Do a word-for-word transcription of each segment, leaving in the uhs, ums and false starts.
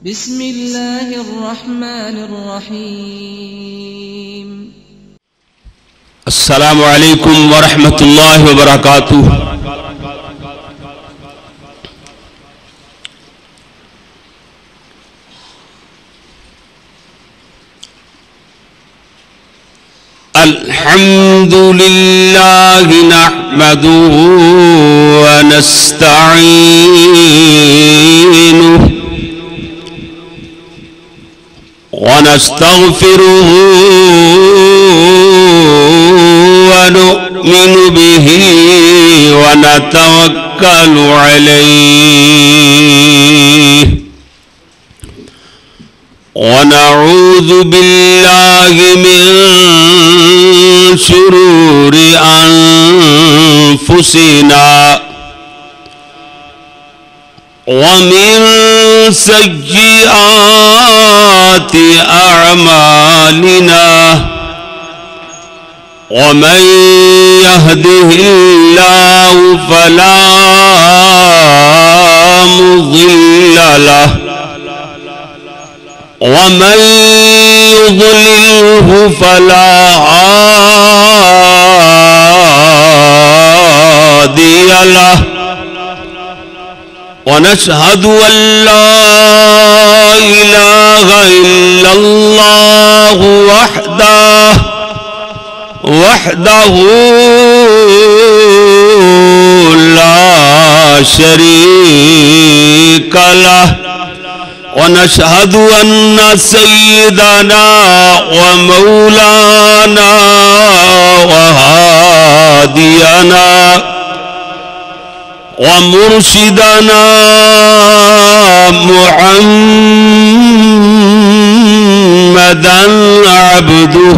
بسم الله الرحمن الرحيم. السلام علیکم ورحمۃ اللہ وبرکاتہ. الحمد للہ نحمده ونستعینه ونستغفره ونؤمن به ونتوكل عليه ونعوذ بالله من شرور أنفسنا ومن سيئات أعمالنا ومن يهده الله فلا مضل له ومن يضلله فلا هادي له ونشهد أن لا إله إلا الله وحده وحده لا شريك له ونشهد أن سيدنا ومولانا وهادينا ومرشدنا محمدا عبده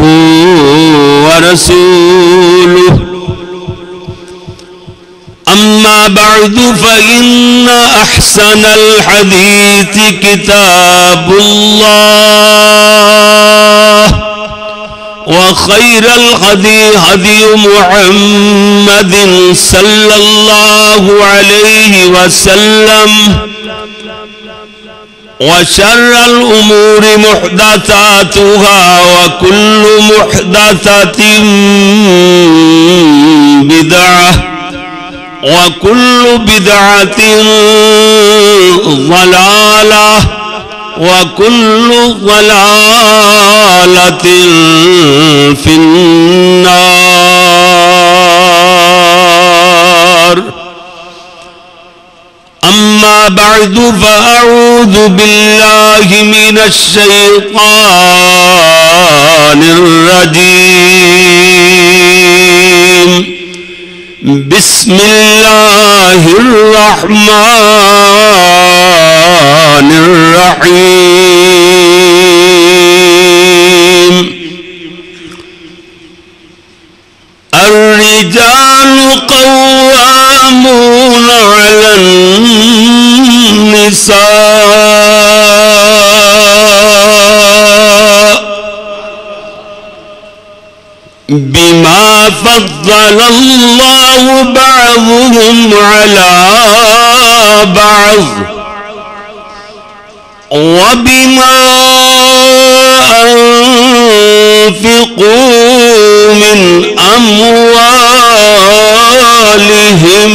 ورسوله. أما بعد فإن أحسن الحديث كتاب الله وخير الهدي هدي محمد صلى الله عليه وسلم وشر الأمور محدثاتها وكل محدثة بدعة وكل بدعة ضلالة وكل ضلالة في النار. أما بعد فأعوذ بالله من الشيطان الرجيم. بسم الله الرحمن الرحيم. الرجال قوامون على النساء بما فضل الله بعضهم على بعض وبما أنفقوا من أموالهم.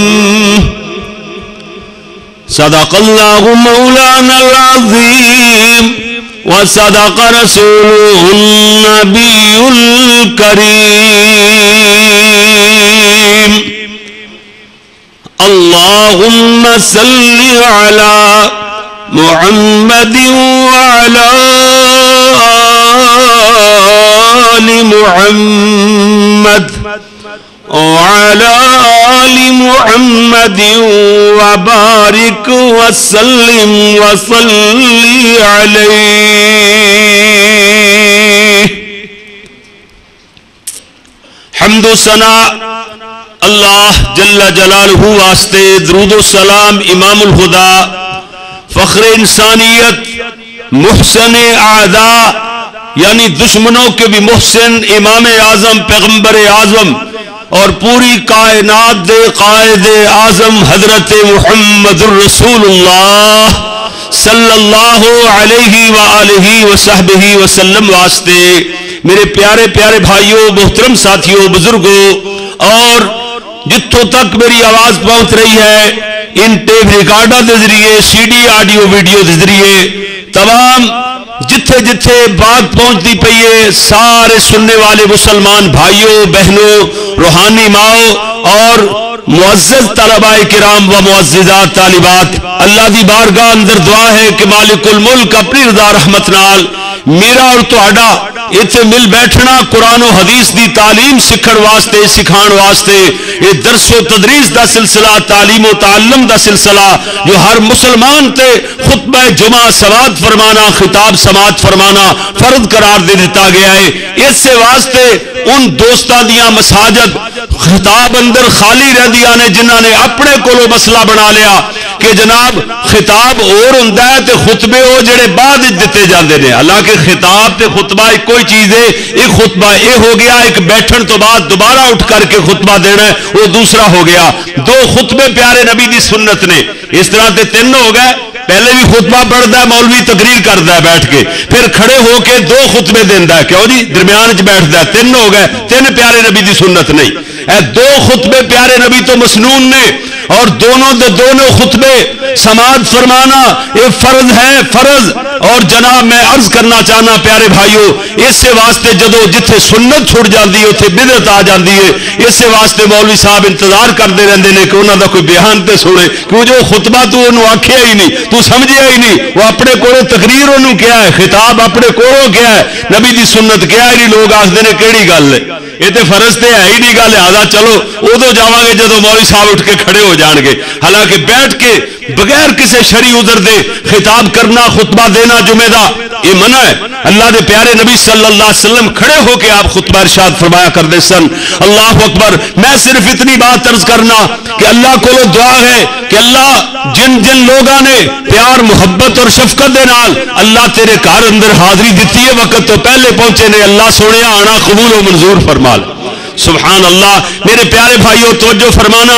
صدق الله مولانا العظيم وصدق رسوله النبي الكريم. اللهم صل على محمد وعلى آل محمد وعلى آل محمد وبارك وسلم وصلي عليه. حمد و ثنا اللہ جل جلالہ واسطے، درود و سلام امام الہدا فخر انسانیت محسن اعداء یعنی دشمنوں کے بھی محسن امام اعظم پیغمبر اعظم اور پوری کائنات دے قائد اعظم حضرت محمد الرسول اللہ صلی اللہ علیہ وآلہ وصحبہ وسلم واسطے میرے پیارے پیارے بھائیوں، محترم ساتھیوں، بزرگوں، اور جتوں تک میری آواز پہنچ رہی ہے ان ٹیپ ریکارڈر کے ذریعے، سی ڈی آڈیو ویڈیو کے ذریعے، تمام جتھے جتھے بات پہنچتی پئی ہے، سارے سننے والے مسلمان بھائیوں بہنوں، روحانی ماؤں اور معزز طلباء کرام و معززات طالبات، اللہ دی بارگاہ اندر دعا ہے کہ مالک الملک اپنی رضا رحمت نال میرا اور تہاڈا اتنے مل بیٹھنا قرآن و حدیث دی تعلیم سکھن واسطے، سکھان واسطے، یہ درس و تدریس دا سلسلہ، تعلیم و تعلم دا سلسلہ جو ہر مسلمان تے خطبہ جمعہ سماعت فرمانا، خطاب سماعت فرمانا فرض قرار دے دیتا گیا ہے، اس سے واسطے ان دوستاں دیاں مساجد خطاب اندر خالی رہ دیا نے جنہاں نے اپنے کولو مسئلہ بنا لیا کہ جناب خطاب اور ہوندا ہے تے خطبے او جڑے بعد دتے جاندے نے، حالانکہ خطاب تے خطبہ ایک کوئی چیز ہے، ایک خطبہ اے ہو گیا، ایک بیٹھن تو بعد دوبارہ اٹھ کر کے خطبہ دینا ہے وہ دوسرا ہو گیا، دو خطبے پیارے نبی دی سنت نے، اس طرح تے تین ہو گئے، پہلے بھی خطبہ پڑھتا ہے مولوی تقریر کرتا ہے بیٹھ کے، پھر کھڑے ہو کے دو خطبے دینا ہے، کیوں جی درمیان چ بیٹھتا ہے، تین ہو گئے، تین پیارے نبی دی سنت نہیں، اے دو خطبے پیارے نبی تو مسنون نے، اور دونوں دے دونوں خطبے سماعت فرمانا یہ فرض ہے، فرض، اور جناب میں عرض کرنا چاہنا پیارے بھائیوں، اس سے واسطے جدو جتھے سنت چھڑ جاندی ہے اتھے بدعت آ جاندی ہے، اس سے واسطے مولوی صاحب انتظار کرتے رہندے نے کہ انہاں دا کوئی بیان تے سنے، کیوں جو خطبہ تو انہوں آکھیا ہی نہیں، تو سمجھیا ہی نہیں، وہ اپنے کولوں تقریر انہوں کیا ہے، خطاب اپنے کولوں کیا ہے، نبی دی سنت کیا ہے، لوگ آکھدے نے کیڑی گل ہے، یہ تے فرض تے ہے ہی نہیں گل، لہذا چلو ادو جاواں گے جدو مولوی صاحب اٹھ کے کھڑے ہو جان گے، حالانکہ بیٹھ کے بغیر کسی شرعی عذر دے خطاب کرنا، خطبہ دینا جمعہ دا یہ منع ہے۔ اللہ دے پیارے نبی صلی اللہ علیہ وسلم کھڑے ہو کے آپ خطبہ ارشاد فرمایا کرتے سن، اللہ اکبر۔ میں صرف اتنی بات عرض کرنا کہ اللہ کو دعا ہے کہ اللہ جن جن لوگوں نے پیار محبت اور شفقت دے نال اللہ تیرے گھر اندر حاضری دیتی ہے وقت تو پہلے پہنچے نے، اللہ سونے آنا قبول و منظور فرما لے، سبحان اللہ۔ میرے پیارے بھائیوں توجہ فرمانا،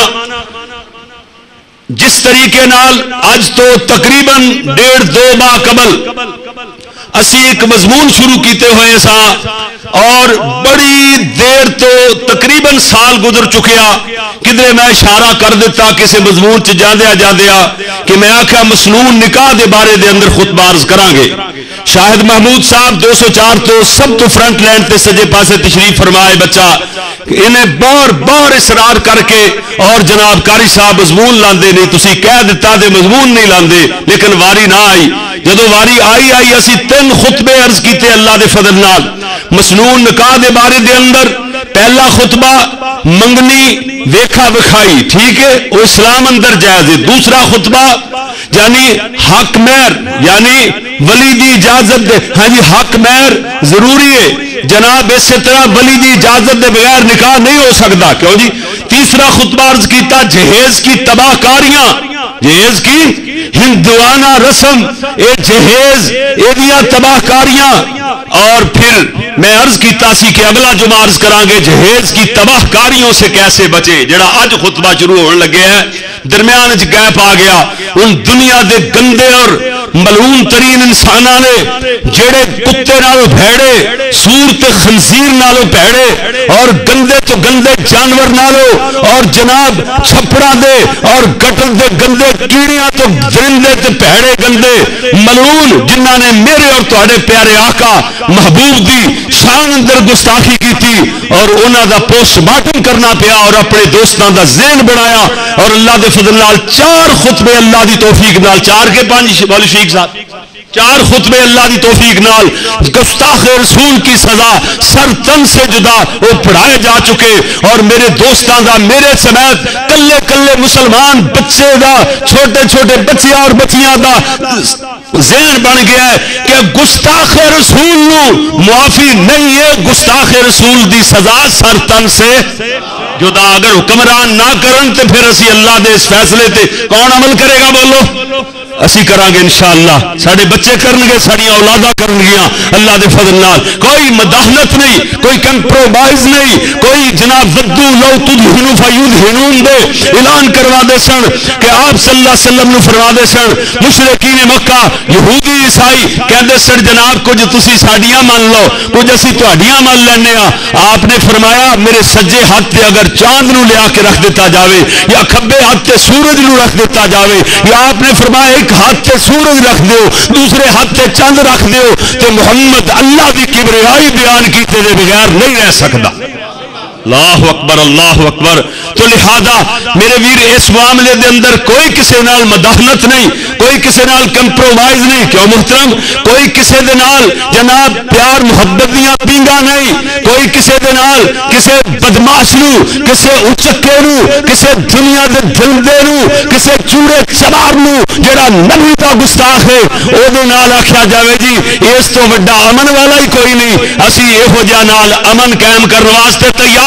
جس طریقے نال اج تو تقریباً ڈیڑھ دو ماہ قبل اسی ایک مضمون شروع کیتے ہوئے سا، اور بڑی دیر تو تقریباً سال گزر چکیا، کدھر میں اشارہ کر دیتا کسی مضمون چ جاندیا جاندیا کہ میں آکھا مسنون نکاح دے بارے دے اندر خطبہ عرض کران گے۔ شاہد محمود صاحب دو سو چار تو سب تو فرنٹ لائن تے سجے پاسے تشریف فرمائے بچہ، انہیں بار بار اصرار کر کے، اور جناب قاری صاحب مضمون لاندے نہیں، تسی کہہ دیتا دے مضمون نہیں لاندے، لیکن واری نہ آئی، جدو واری آئی آئی اسی تین خطبے عرض کیتے اللہ دے فضل نال۔ مسنون نکاح دے بارے دے اندر پہلا خطبہ منگنی ویکھا وکھائی، ٹھیک ہے وہ اسلام اندر جائز ہے۔ دوسرا خطبہ یعنی حق مہر، یعنی ولی دی اجازت دے، ہاں جی حق مہر ضروری ہے جناب، اسی طرح ولی دی اجازت دے بغیر نکاح نہیں ہو سکتا، کیوں جی۔ تیسرا خطبہ عرض کیتا جہیز کی تباہ کاریاں، جہیز کی ہندوانہ رسم، اے جہیز ایدیاں تباہ کاریاں، اور پھر میں عرض کیتا سی کہ اگلا جمعہ عرض کران گے جہیز کی تباہ کاریوں سے کیسے بچے، جڑا آج خطبہ شروع ہونے لگے ہیں، درمیان وچ گیپ آ گیا، ان دنیا دے گندے اور ملعون ترین انساناں نے جڑے کتے نالوں بھیڑے، سور تے خنزیر نالوں بھیڑے، اور گندے تو گندے جانور نالوں، اور جناب چھپڑا دے اور گٹر دے گندے کیڑیاں تو درندے تے بھیڑے گندے ملعون جنہاں نے میرے اور تہاڈے پیارے آقا محبوب دی شان اندر گستاخی کیتی، اور انہاں دا پوسٹ مارٹم کرنا پیا، اور اپنے دوستاں دا ذہن بنایا، اور اللہ دے فضل نال چار خطبے اللہ دی توفیق نال، چار کے پانچ مولوی شیخ صاحب چار خطبے اللہ دی توفیق نال گستاخ رسول کی سزا سر تن سے جدا وہ پڑھائے جا چکے، اور میرے دوستان دا میرے سمیت کلے کلے مسلمان بچے دا، چھوٹے چھوٹے بچیاں اور بچیاں دا ذہن بن گیا ہے کہ گستاخ رسول نو معافی نہیں ہے، گستاخ رسول دی سزا سر تن سے جدا۔ اگر حکمران نہ کرن تے پھر اسی اللہ دے اس فیصلے تے کون عمل کرے گا؟ بولو اسی کرانگے انشاءاللہ، ساڑے بچے کرنگے، ساڑی اولادہ کرنگیاں اللہ دے فضل نال. کوئی مداحنت نہیں، کوئی کمپرومائز نہیں، کوئی جناب ودو لو تدہنو فیدہنون دے اعلان کروا دے سن کہ آپ صلی اللہ علیہ وسلم نے فرما دے سن مشرکین مکہ یہودی عیسائی کہندے سن جناب کچھ تسی ساڑیاں مان لو کچھ اسی تہاڈیاں مان لینے ہاں. آپ نے فرمایا میرے سجے ہاتھ تے اگر چاند نو لیا کے رکھ دیتا جاوے یا کھبے ہاتھ تے سورج نو رکھ دیتا جاوے یا آپ نے فرمایا ایک ہاتھ تے سورج رکھ دیو دوسرے ہاتھ تے چاند رکھ دیو تو محمد اللہ دی کبریائی بیان کیتے دے بغیر نہیں رہ سکتا. اللہ اکبر اللہ اکبر. تو لہذا میرے ویر اس معاملے دے اندر کوئی کسے نال مداحنت نہیں، کوئی کسے نال کمپرومائز نہیں. کیوں محترم؟ کوئی کسے دے نال جناب پیار محبت دیاں پینگا نہیں، کوئی کسے دے نال کسے بدماش نو کسے اچکے نو کسے دنیا دے دلدے نو کسے چورے چبار نو جڑا نبی دا گستاخ ہے او دے نال آکھیا جاوے جی اس تو بڑا امن والا ہی کوئی نہیں. اسی یہو جا نال امن قائم کرنے واسطے تیار.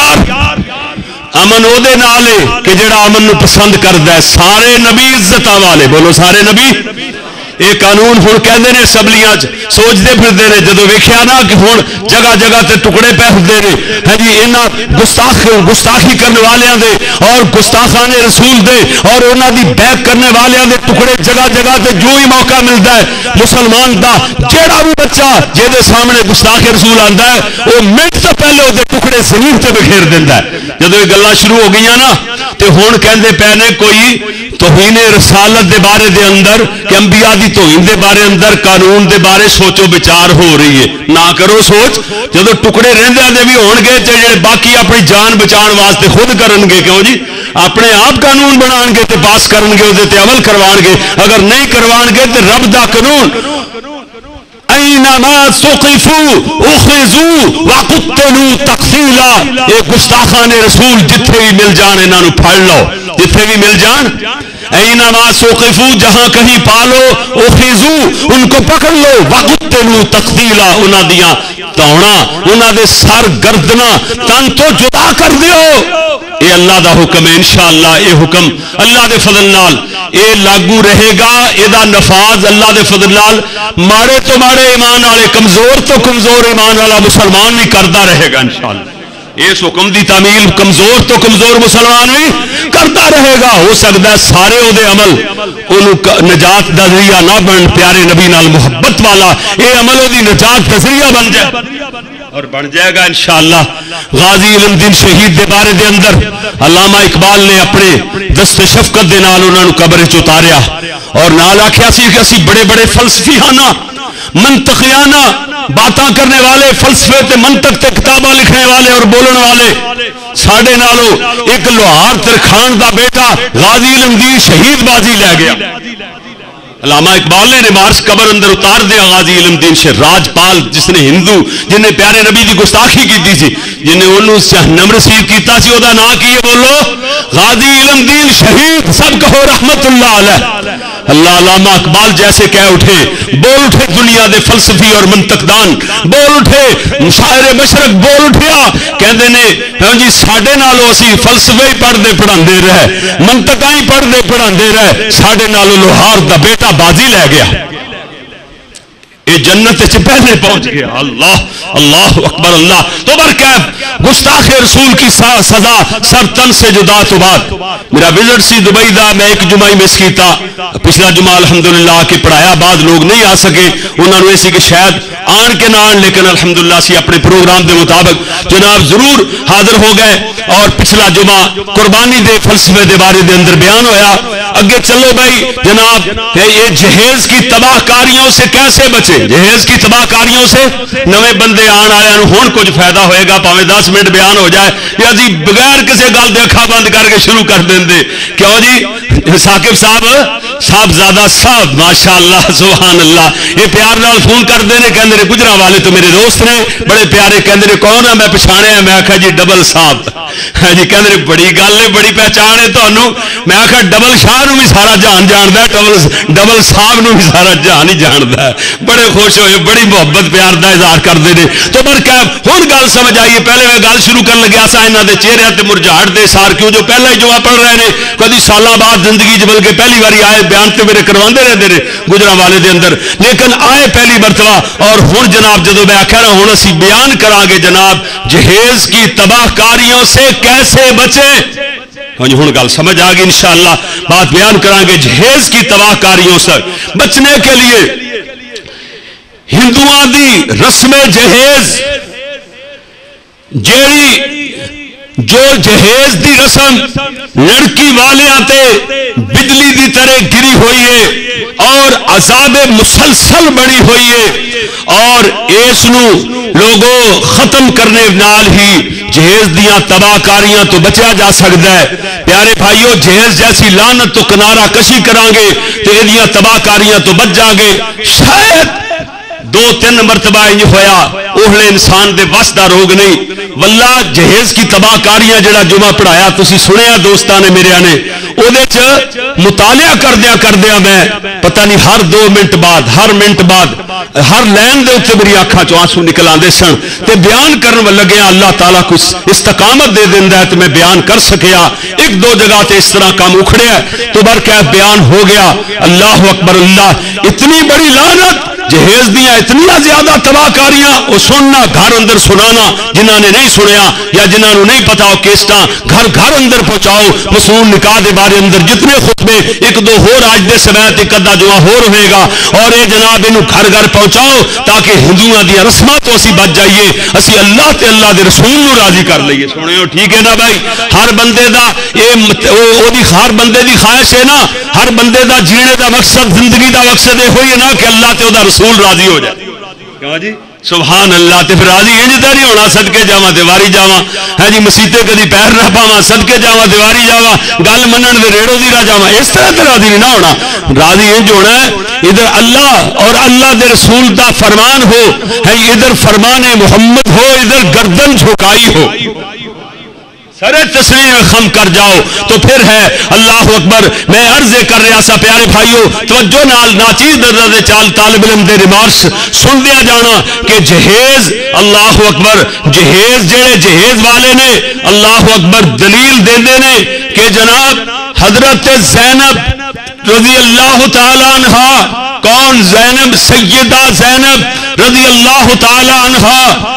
امن او دے نال ہے کہ جڑا امن نو پسند کردا ہے. سارے نبی عزتاں والے، بولو سارے نبی. یہ قانون ہن کہندے نے اسمبلیاں چ سوچدے پھردے نے جدوں ویکھیا نا کہ ہن جگہ جگہ تے ٹکڑے پے ہوندے نے ہاں جی انہاں گستاخ گستاخی کرنے والیاں دے اور گستاخان رسول دے اور انہاں دی بیک کرنے والیاں دے ٹکڑے جگہ جگہ تے جو ہی موقع ملدا ہے مسلمان دا جیڑا بھی بچہ جے دے سامنے گستاخ رسول آندا ہے او منٹ تو پہلے او دے ٹکڑے زمین تے بکھیر دیندا ہے. جدوں یہ گلاں شروع ہو گئیاں نا تے ہن کہندے پے نے کوئی توہین رسالت دے بارے دے اندر کہ انبیاء دی توہین دے بارے اندر قانون دے بارے سوچو بچار ہو رہی ہے. نہ کرو سوچ، جدو ٹکڑے رہندے دے بھی ہون گے تے جڑے باقی اپنی جان بچان واسطے خود کرن گے. کیوں جی؟ اپنے آپ قانون بنان گے تے پاس کرن گے او دے تے عمل کروان گے. اگر نہیں کروان گے تے رب دا قانون اینما ثقفوا اخذوا وقتلوا تقتیلا. اے گستاخان رسول جتھے بھی مل جان انہاں نو پھڑ لو، جتھے بھی مل جان. اینما ثقفوا جہاں کہیں پالو، اخذوا ان کو پکڑ لو، وقتلوا تقتیلا انہاں دیاں توڑا انہاں دے سر گردنا تن تو جدا کر دیو. اے اللہ دا حکم ہے. انشاءاللہ اے حکم اللہ دے فضل نال اے لاگو رہے گا. اے دا نفاذ اللہ دے فضل نال ماڑے تو ماڑے ایمان والے کمزور تو کمزور ایمان والا مسلمان بھی کرتا رہے گا انشاءاللہ. اس حکم دی تعمیل کمزور تو کمزور مسلمان بھی کرتا رہے گا. ہو سکتا ہے سارے او دے عمل انہوں نجات دا ذریعہ نہ بن، پیارے نبی نال محبت والا اے عمل او دی نجات دا ذریعہ بن جائے اور بن جائے گا انشاءاللہ. غازی علم دین شہید دے بارے دے اندر علامہ اقبال نے اپنے دست شفقت دے نال انہوں نے قبر چ اتاریا اور نال آکھیا سی کہ اسی بڑے بڑے فلسفیانہ منطقیانہ باتاں کرنے والے، فلسفے تے منطق تے کتاباں لکھنے والے اور بولن والے ساڈے نالوں ایک لوہار ترکھان دا بیٹا غازی علم دین شہید بازی لے گیا. علامہ اقبال نے مارس قبر اندر اتار دیا غازی علم دین سے راجپال جس نے ہندو جن نے پیارے نبی دی گستاخی کی سی جن نے انہوں جہنم رسید کیتا سی او دا نام کی بولو غازی علم دین شہید. سب کہو رحمت اللہ علیہ. اللہ علامہ اقبال جیسے کہہ اٹھے، بول اٹھے دنیا دے فلسفی اور منطقدان، بول اٹھے شاعر مشرق بول اٹھیا کہندے نے ہاں جی ساڈے نالوں اسی فلسفے ہی پڑھدے پڑھاندے رہے، منطقاں ہی پڑھدے پڑھاندے رہے، ساڈے نالوں لوہار دا بیٹا بازی لے گیا. یہ جنت سے پہلے پہنچ گیا. اللہ اللہ اکبر. اللہ تو برکت گستاخ رسول کی سزا سر تن سے جدا. تو بات میرا وزٹ سی دبئی دا میں ایک جمعہ مس کیتا، پچھلا جمعہ الحمدللہ کہ پڑھایا بعد لوگ نہیں آ سکے انہوں نے ایسی کہ شاید آن کے نہ آن، لیکن الحمدللہ سی اپنے پروگرام دے مطابق جناب ضرور حاضر ہو گئے. اور پچھلا جمعہ قربانی دے فلسفے دے بارے دے اندر بیان ہویا. اگے چلو بھائی جناب یہ جہیز کی تباہ کاریوں سے کیسے بچے، جہیز کی تباہ کاریوں سے نوے بندے آن آیا ہون کچھ فائدہ ہوئے گا پاویں دس منٹ بیان ہو جائے یا جی بغیر کسی گل دے اکھا بند کر کے شروع کر دیں دے. کیوں جی ثاقب صاحب صاحب زیادہ صاحب ماشاءاللہ سبحان اللہ یہ پیار نال فون کرتے ہیں کہتے ہیں گجرا والے تو میرے دوست نے بڑے پیارے کہتے ہیں کون ہے میں پچھانے ہیں میں آخا جی ڈبل صاحب ہاں جی کہتے بڑی گل ہے بڑی پہچان ہے تمہوں میں آخیا ڈبل شاہ نو بھی سارا جہان جانتا ہے ڈبل ڈبل صاحب نو بھی سارا جہان ہی جانتا ہے بڑے خوش ہوئے بڑی محبت پیار کا اظہار کرتے ہیں تو برکیف ہوں گل سمجھ آئیے پہلے میں گل شروع کر لگیا سا یہاں کے چہرے تے مرجھاٹ دے سار کیوں جو پہلے ہی جمعہ پڑھ رہے ہیں کدی سالہ بعد زندگی چ بلکہ پہلی باری آئے بیان تے میرے کروا رہتے ہیں گجرا والے دے اندر لیکن آئے پہلی مرتبہ اور ہوں جناب جدو میں آخیا نا ہوں اسی بیان کرا گے جناب جہیز کی تباہ کاریوں سے کیسے بچے ہوں گل سمجھ آ گئی انشاءاللہ بات بیان کرا گے جہیز کی تباہ کاریوں سے بچنے کے لیے ہندوؤں دی رسم جہیز جیڑی جو جہیز دی رسم لڑکی والے آتے بجلی دی طرح گری ہوئی ہے اور عذاب مسلسل بڑی ہوئی ہے اور اس نو لوگوں ختم کرنے نال ہی جہیز دیاں تباہ کاریاں تو بچیا جا سکتا ہے پیارے بھائیو جہیز جیسی لعنت تو کنارہ کشی کران گے تو یہ تباہ کاریاں تو بچ جا گے شاید دو تین مرتبہ یہ ہویا اوہلے انسان دے وس دا روگ نہیں واللہ جہیز کی تباہ کاریاں جڑا جمعہ پڑھایا تسی سنیا دوستاں نے میرے نے او دے چ مطالعہ کردیا کردیا میں پتہ نہیں ہر دو منٹ بعد ہر منٹ بعد ہر لین دے اوتے میری آنکھاں چوں آنسو نکل آندے سن تے بیان کرن لگیا اللہ تعالیٰ کو استقامت دے دیندا ہے تے میں بیان کر سکیا ایک دو جگہ تے اس طرح کام اکھڑیا تو برکیف بیان ہو گیا اللہ اکبر اللہ اتنی بڑی لعنت جہیز دیاں اتنی زیادہ تباہ کاریاں وہ سننا گھر اندر سنانا جنہاں نے نہیں سنیا یا جنہاں نے نہیں پتا وہ کیسٹاں گھر گھر اندر پہنچاؤ مسنون نکاح دے بارے اندر جتنے خطبے ایک دو ہور آج دے سمیت ایک ادھا جمعہ ہور ہوئے گا اور اے جناب انہوں گھر گھر پہنچاؤ تاکہ ہندوؤں دی رسماں تو اسی بچ جائیے اسی اللہ تے اللہ دے رسول نو راضی کر لئیے سنو ٹھیک ہے نا بھائی ہر بندے دا اے او دی ہر بندے دی خواہش ہے نا ہر بندے دا جینے دا مقصد زندگی دا مقصد ہے ہوئی نا کہ اللہ تے او دا رسول راضی ہو جائے کہا جی سبحان اللہ تے پھر راضی انج تے نہیں ہونا صدقے جاواں تے واری جاواں ہے جی مسیتے کدی پیر نہ پاواں صدقے جاواں تے واری جاواں گل منن دے ریڑو دی راہ جاواں اس طرح تے راضی نہیں نہ ہونا راضی انج ہونا ہے ادھر اللہ اور اللہ دے رسول دا فرمان ہو ہے ادھر فرمان محمد ہو ادھر گردن جھکائی ہو سرے تسلیم خم کر جاؤ تو پھر ہے اللہ اکبر میں عرض کر رہا سا پیارے بھائیو توجہ نال ناچیز درد چال طالب علم دے ریمارکس سن دیا جانا کہ جہیز اللہ اکبر جہیز جڑے جہیز والے نے اللہ اکبر دلیل دیندے نے کہ جناب حضرت زینب رضی اللہ تعالی عنہا کون زینب سیدہ زینب رضی اللہ تعالی عنہا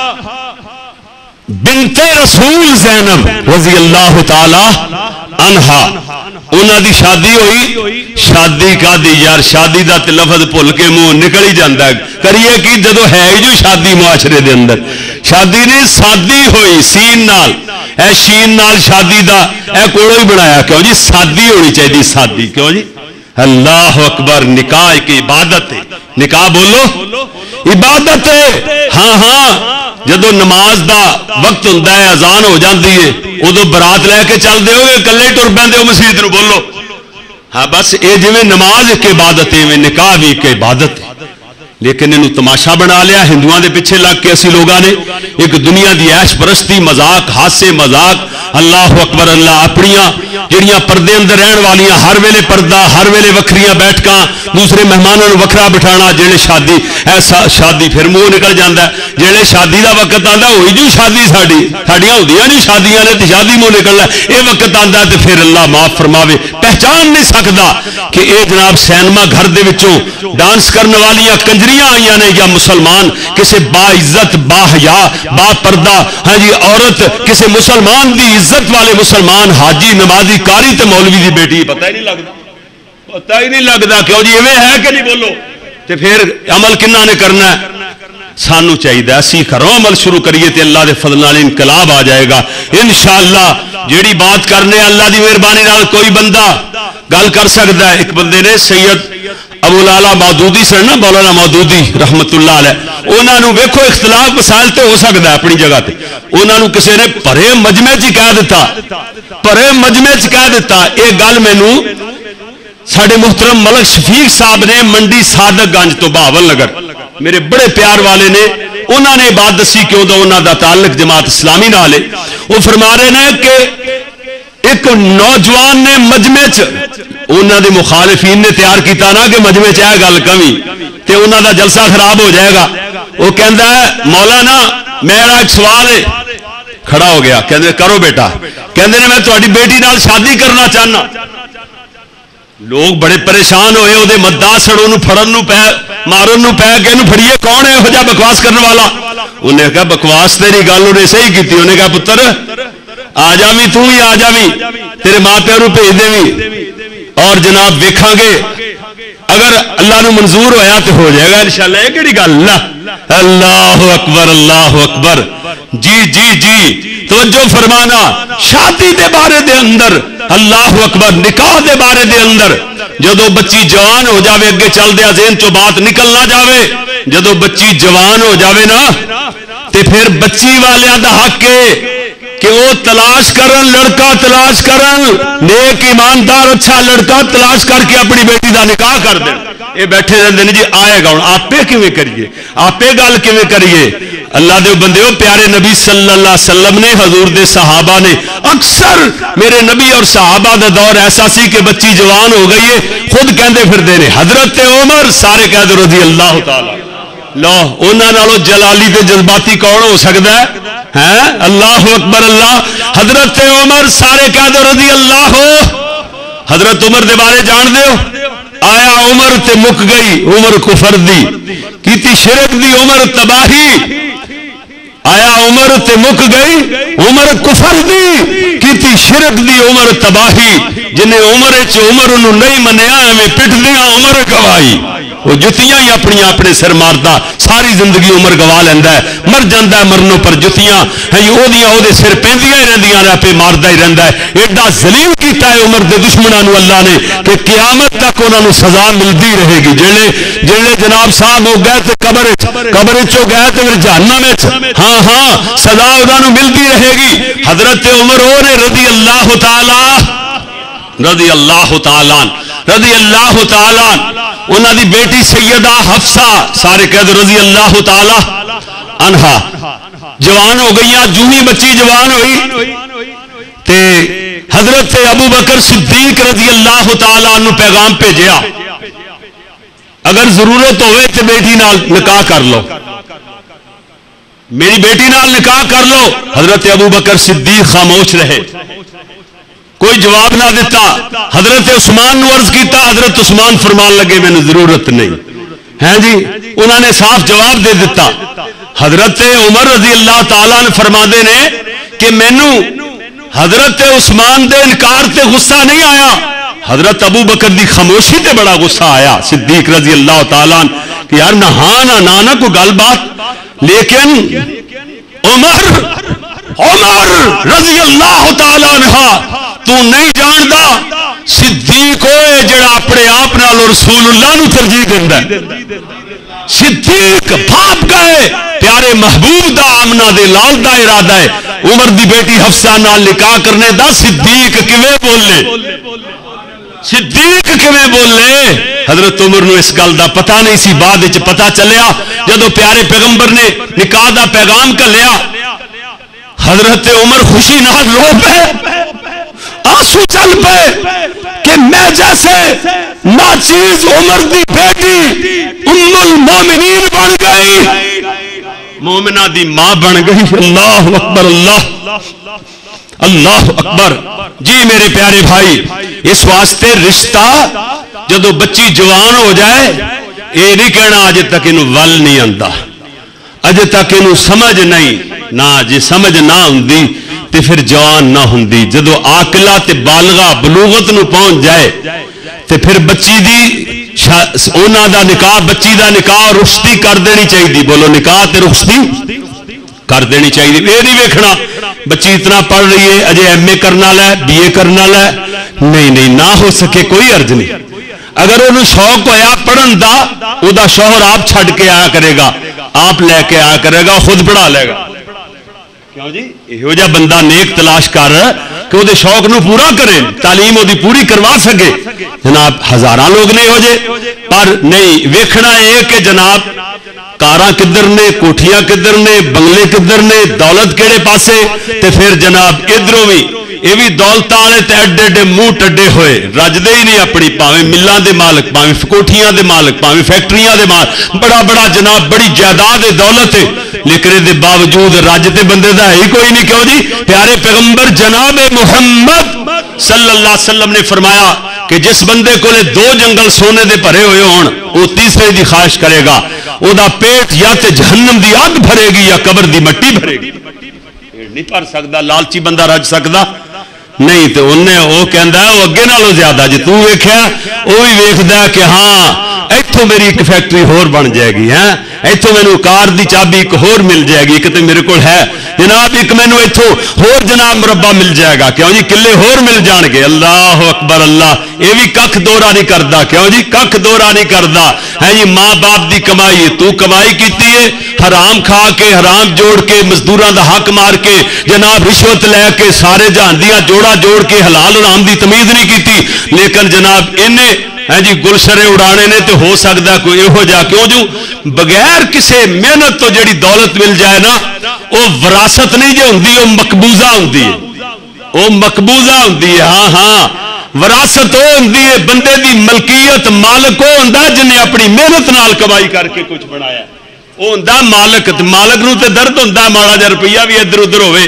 بنت رسول زینب رضی اللہ تعالی عنہا انہاں دی شادی ہوئی شادی کا دی یار شادی دا تے لفظ بھول کے منہ نکل ہی جاندا ہے کریے کہ جدو ہے جو شادی معاشرے دے اندر شادی نہیں سادی ہوئی سین نال اے شین نال شادی دا اے کوڑو ہی بنایا کیوں جی سادی ہونی چاہیے سادی کیوں جی اللہ اکبر نکاح کی عبادت ہے نکاح بولو عبادت ہے ہاں ہاں جدو نماز دا وقت ہوتا ہے اذان ہو جاتی ہے ادو برات لے کے چل دے گے کلے ٹر پہ مسجد نو بولو ہاں بس یہ جی نماز ایک عبادت ہے نکاح بھی ایک عبادت ہے لیکن انہوں تماشا بنا لیا ہندوؤں دے پیچھے لگ کے اسی لوگوں نے ایک دنیا دی عیش پرستی مذاق ہاسے مذاق اللہ اکبر اللہ اپنیاں جڑیاں پردے اندر رہن والیاں ہر ویلے پردہ ہر ویلے وکھریاں بیٹھکاں دوسرے مہمانوں وکھرا بٹھانا جڑے شادی ایسا شادی پھر منہ نکل جاتا ہے جڑے شادی دا وقت آتا ہوئی جو شادی ساڈی ساڈیاں ہوندیاں نہیں شادیاں نے تے شادی منہ نکلنا یہ وقت آتا ہے تے پھر اللہ معاف فرماوے پہچان نہیں سکتا کہ اے جناب سینما گھر دے وچوں ڈانس کرنے والیاں کنجریاں آئیاں نے یا مسلمان کسی با عزت با حیا با پردہ ہاں جی عورت کسی مسلمان دی عزت والے مسلمان حاجی نمازی کاری تے مولوی دی بیٹی پتہ ہی نہیں لگتا پتہ ہی نہیں لگتا کیوں جی ایویں ہے کہ نہیں بولو تے پھر عمل کنہ نے کرنا ہے سانو چاہیے اسی کرو عمل شروع کریے تے اللہ دے فضل نال انقلاب آ جائے گا انشاءاللہ جیڑی بات کرنے اللہ دی مہربانی نال کوئی بندہ گل کر سکتا ہے ایک بندے نے سید ابو لالا مودودی سن نا مولانا مودودی رحمت اللہ علیہ انہوں نے ویکھو اختلاف مسائل تے ہو سکتا ہے اپنی جگہ تے انہوں نے کسی نے پرے مجمع چ کہہ دیتا پرے مجمع چ کہہ دیتا یہ گل مینوں ساڈے محترم ملک شفیق صاحب نے منڈی صادق گنج تو بہاول نگر میرے بڑے پیار والے نے انہوں نے بات دسی کہ انہوں دا تعلق جماعت اسلامی نال ہے. وہ فرما رہے ہیں کہ ایک نوجوان نے مجمع چ انہوں دے مخالفین نے تیار کیتا نا کہ مجمع چ یہ گل کمی تے انہوں دا جلسہ خراب ہو جائے گا. وہ کہندا ہے مولانا میرا ایک سوال ہے. کھڑا ہو گیا کہندے کرو بیٹا. کہندے نے میں تہاڈی بیٹی نال شادی کرنا چاہنا. لوگ بڑے پریشان ہوئے وہ مدا سڑوں پھڑن پے مارن پے کہ پھڑیے کون ہے یہ بکواس کرنے والا. انہیں کہا بکواس تیری گل انہیں صحیح کی. انہیں کہا پتر آ جاوی تو ہی آ جاوی تیرے ماں پیو بھیج دیوی اور جناب ویکھاں گے اگر اللہ نو منظور ہویا تو ہو جائے گا انشاءاللہ. یہ کہڑی گل. اللہ اکبر اللہ اکبر. جی جی جی توجہ فرمانا. شادی دے بارے دے اندر اللہ اکبر نکاح دے بارے دے اندر جدو بچی جوان ہو جاوے اگے چل دیا ذہن چو بات نکل نہ جاوے. جدو بچی جوان ہو جاوے نا تے پھر بچی والیاں دا حق ہے کہ وہ تلاش کرن لڑکا تلاش کرن نیک ایماندار اچھا لڑکا تلاش کر کے اپنی بیٹی دا نکاح کر دیں. یہ بیٹھے رہتے ہیں جی آئے گا ہوں آپ کیویں کریے آپ گل کیویں کریے. اللہ دے بندیو پیارے نبی صلی اللہ علیہ وسلم نے حضور دے صحابہ نے اکثر میرے نبی اور صحابہ دا دور ایسا سی کہ بچی جوان ہو گئی ہے خود کہندے پھردے نے حضرت عمر سارے کہہ دو رضی اللہ تعالی لو انہاں نالوں جلالی تے جذباتی کون ہو سکتا ہے. ہیں اللہ اکبر اللہ. حضرت عمر سارے کہہ دو رضی اللہ ہو. حضرت عمر دے بارے جان دیو. آیا عمر تے مک گئی عمر کفر دی کیتی شرک دی عمر تباہی. آیا عمر تے مک گئی عمر کفر دی کیتی شرک دی عمر تباہی. جنہیں عمر چ عمر انہوں نہیں منیا ایویں پٹ دیا عمر گوائی. وہ جتیاں ہی اپنی اپنے سر مارتا ساری زندگی عمر گوا لینا ہے مر جاتا ہے مرنوں پر جتیاں وہ سر پہندیاں ہی رہندیاں نے پہ مارتا ہی رہتا ہے. ایڈا ذلیل کیتا ہے عمر دے دشمنوں اللہ نے کہ قیامت تک انہوں نے سزا ملتی رہے گی. جڑے جڑے جناب صاحب ہو گئے تو قبر قبر چو گئے تو پھر جہنم ہاں ہاں سزا انہوں ملتی رہے گی. حضرت عمر ہو نے رضی اللہ تعالی رضی اللہ تعالی رضی اللہ تعالی انہاں دی بیٹی سیدہ حفصہ سارے کہہ دو رضی اللہ تعالی عنہا جوان ہو گئی. جو ہی بچی جوان ہوئی تے حضرت ابو بکر صدیق رضی اللہ تعالی عنہ پیغام بھیجیا اگر ضرورت ہوئے تے بیٹی نال نکاح کر لو میری بیٹی نال نکاح کر لو. حضرت ابو بکر صدیق خاموش رہے کوئی جواب نہ دیتا. حضرت عثمان نے عرض کیتا حضرت عثمان فرمان لگے میں نے ضرورت نہیں ہے جی. انہوں نے صاف جواب دے دیتا. حضرت عمر رضی اللہ تعالیٰ نے فرماندے نے کہ مینو حضرت عثمان دے انکار تے غصہ نہیں آیا حضرت ابو بکر دی خاموشی تے بڑا غصہ آیا صدیق رضی اللہ تعالیٰ کہ یار نہ ہاں نہ نہ کوئی گل بات. لیکن عمر عمر رضی اللہ تعالیٰ عنہ تو نہیں جاندا صدیق ہوئے جڑا اپنے آپ نال رسول اللہ نو ترجیح دیندا ہے. صدیق بھاپ گئے پیارے محبوب دا آمنہ دے لال دا ارادہ ہے عمر دی بیٹی حفصہ نال نکاح کرنے دا. صدیق کیویں بولے صدیق کیویں بولے. حضرت عمر نو اس گل دا پتہ نہیں سی. بعد وچ پتہ چلیا جدو پیارے پیغمبر نے نکاح دا پیغام گھلیا حضرت عمر خوشی نال رو پے آنسو چل پے کہ میں جیسے ناچیز عمر دی بیٹی ام المومنین بن گئی مومنہ دی ماں بن گئی. اللہ اکبر اللہ اللہ اکبر. جی میرے پیارے بھائی اس واسطے رشتہ جدو بچی جوان ہو جائے یہ نہیں کہنا اجے تک انہوں ول نہیں آندا اجے تک انہوں سمجھ نہیں نہ جی سمجھ نہ ہوندی تے پھر جوان نہ ہوندی. جدو عاقلہ تے بالغہ بلوغت نو پہنچ جائے تے پھر بچی دی اونا دا نکاح بچی دا نکاح رخصتی کر دینی چاہیے. بولو نکاح تے رخصتی کر دینی چاہیے. یہ نہیں ویکھنا بچی اتنا پڑھ رہی ہے اجے ایم اے کرنا لے بی اے کرنا لے نہیں نہیں نہ ہو سکے کوئی عرض نہیں. اگر انہوں شوق ہویا پڑھن دا او دا شوہر آپ چھڑ کے آیا کرے گا آپ لے کے آیا کرے گا خود پڑھا لے گا. کیوں جی یہ جا بندہ نیک تلاش کر کہ وہ شوق نو پورا کرے تعلیم وہ پوری کروا سکے. جناب ہزاراں لوگ نہیں ہو جائے پر نہیں ویکھنا ہے کہ جناب کاراں کدھر نے, کوٹھیاں کدھر نے, بنگلے کدھر نے, دولت کہڑے پاسے, تے پھر جناب ادھروں بھی یہ بھی دولت والے تے ایڈے ایڈے منہ ٹڈے ہوئے رجدے ہی نہیں اپنی, پاویں ملاں دے مالک, پاویں کوٹھیاں دے مالک, پاویں فیکٹریاں دے مالک, بڑا بڑا جناب بڑی جائیداد دولت ہے, لیکن دے باوجود رجتے بندے دا ہی کوئی نہیں. کیوں جی؟ پیارے پیغمبر جناب محمد صلی اللہ علیہ وسلم نے فرمایا کہ جس بندے کو دو جنگل سونے دے بھرے ہوئے ہون وہ تیسرے دی خواہش کرے گا, او دا پیٹ یا تے جہنم دی اگ بھرے گی یا قبر دی مٹی بھرے گی. پیٹ نہیں بھر سکتا, لالچی بندہ رج سکتا نہیں, تو انہیں وہ کہندا ہے وہ اگے نالوں زیادہ جی تو ویکھیا وہ بھی ویکھدا کہ ہاں ایتھوں میری ایک فیکٹری ہور بن جائے گی, ہے ایتھوں مینوں کار دی چابی ایک ہور مل جائے گی, ایک تے میرے کول ہے جناب, ایک مینوں ایتھوں ہور جناب مربع مل جائے گا, کیوں جی کلے ہور مل جان گے. اللہ اکبر اللہ, یہ بھی ککھ دورہ نہیں کردا, کیوں جی ککھ دورہ نہیں کردا ہے جی. ماں باپ دی کمائی تو کمائی کیتی ہے حرام کھا کے, حرام جوڑ کے, مزدوراں دا حق مار کے, جناب رشوت لے کے, سارے جہان دیاں جوڑا جوڑ کے حلال حرام دی تمیز نہیں کیتی, لیکن جناب انہیں ہے جی گلشرے اڑانے نے تو ہو سکتا کوئی یہو جا, کیوں جو بغیر کسی محنت تو جڑی دولت مل جائے نا وہ وراثت نہیں جو ہوندی, وہ مقبوضہ ہوندی ہے, وہ مقبوضہ ہوندی ہے. ہاں ہاں وراثت وہ ہوندی ہے, بندے دی ملکیت مالک وہ ہوندا جنہیں اپنی محنت نال کمائی کر کے کچھ بنایا, وہ ہوندا مالک. مالک نو تے درد ہوندا ماڑا جا روپیہ بھی ادھر ادھر ہوئے,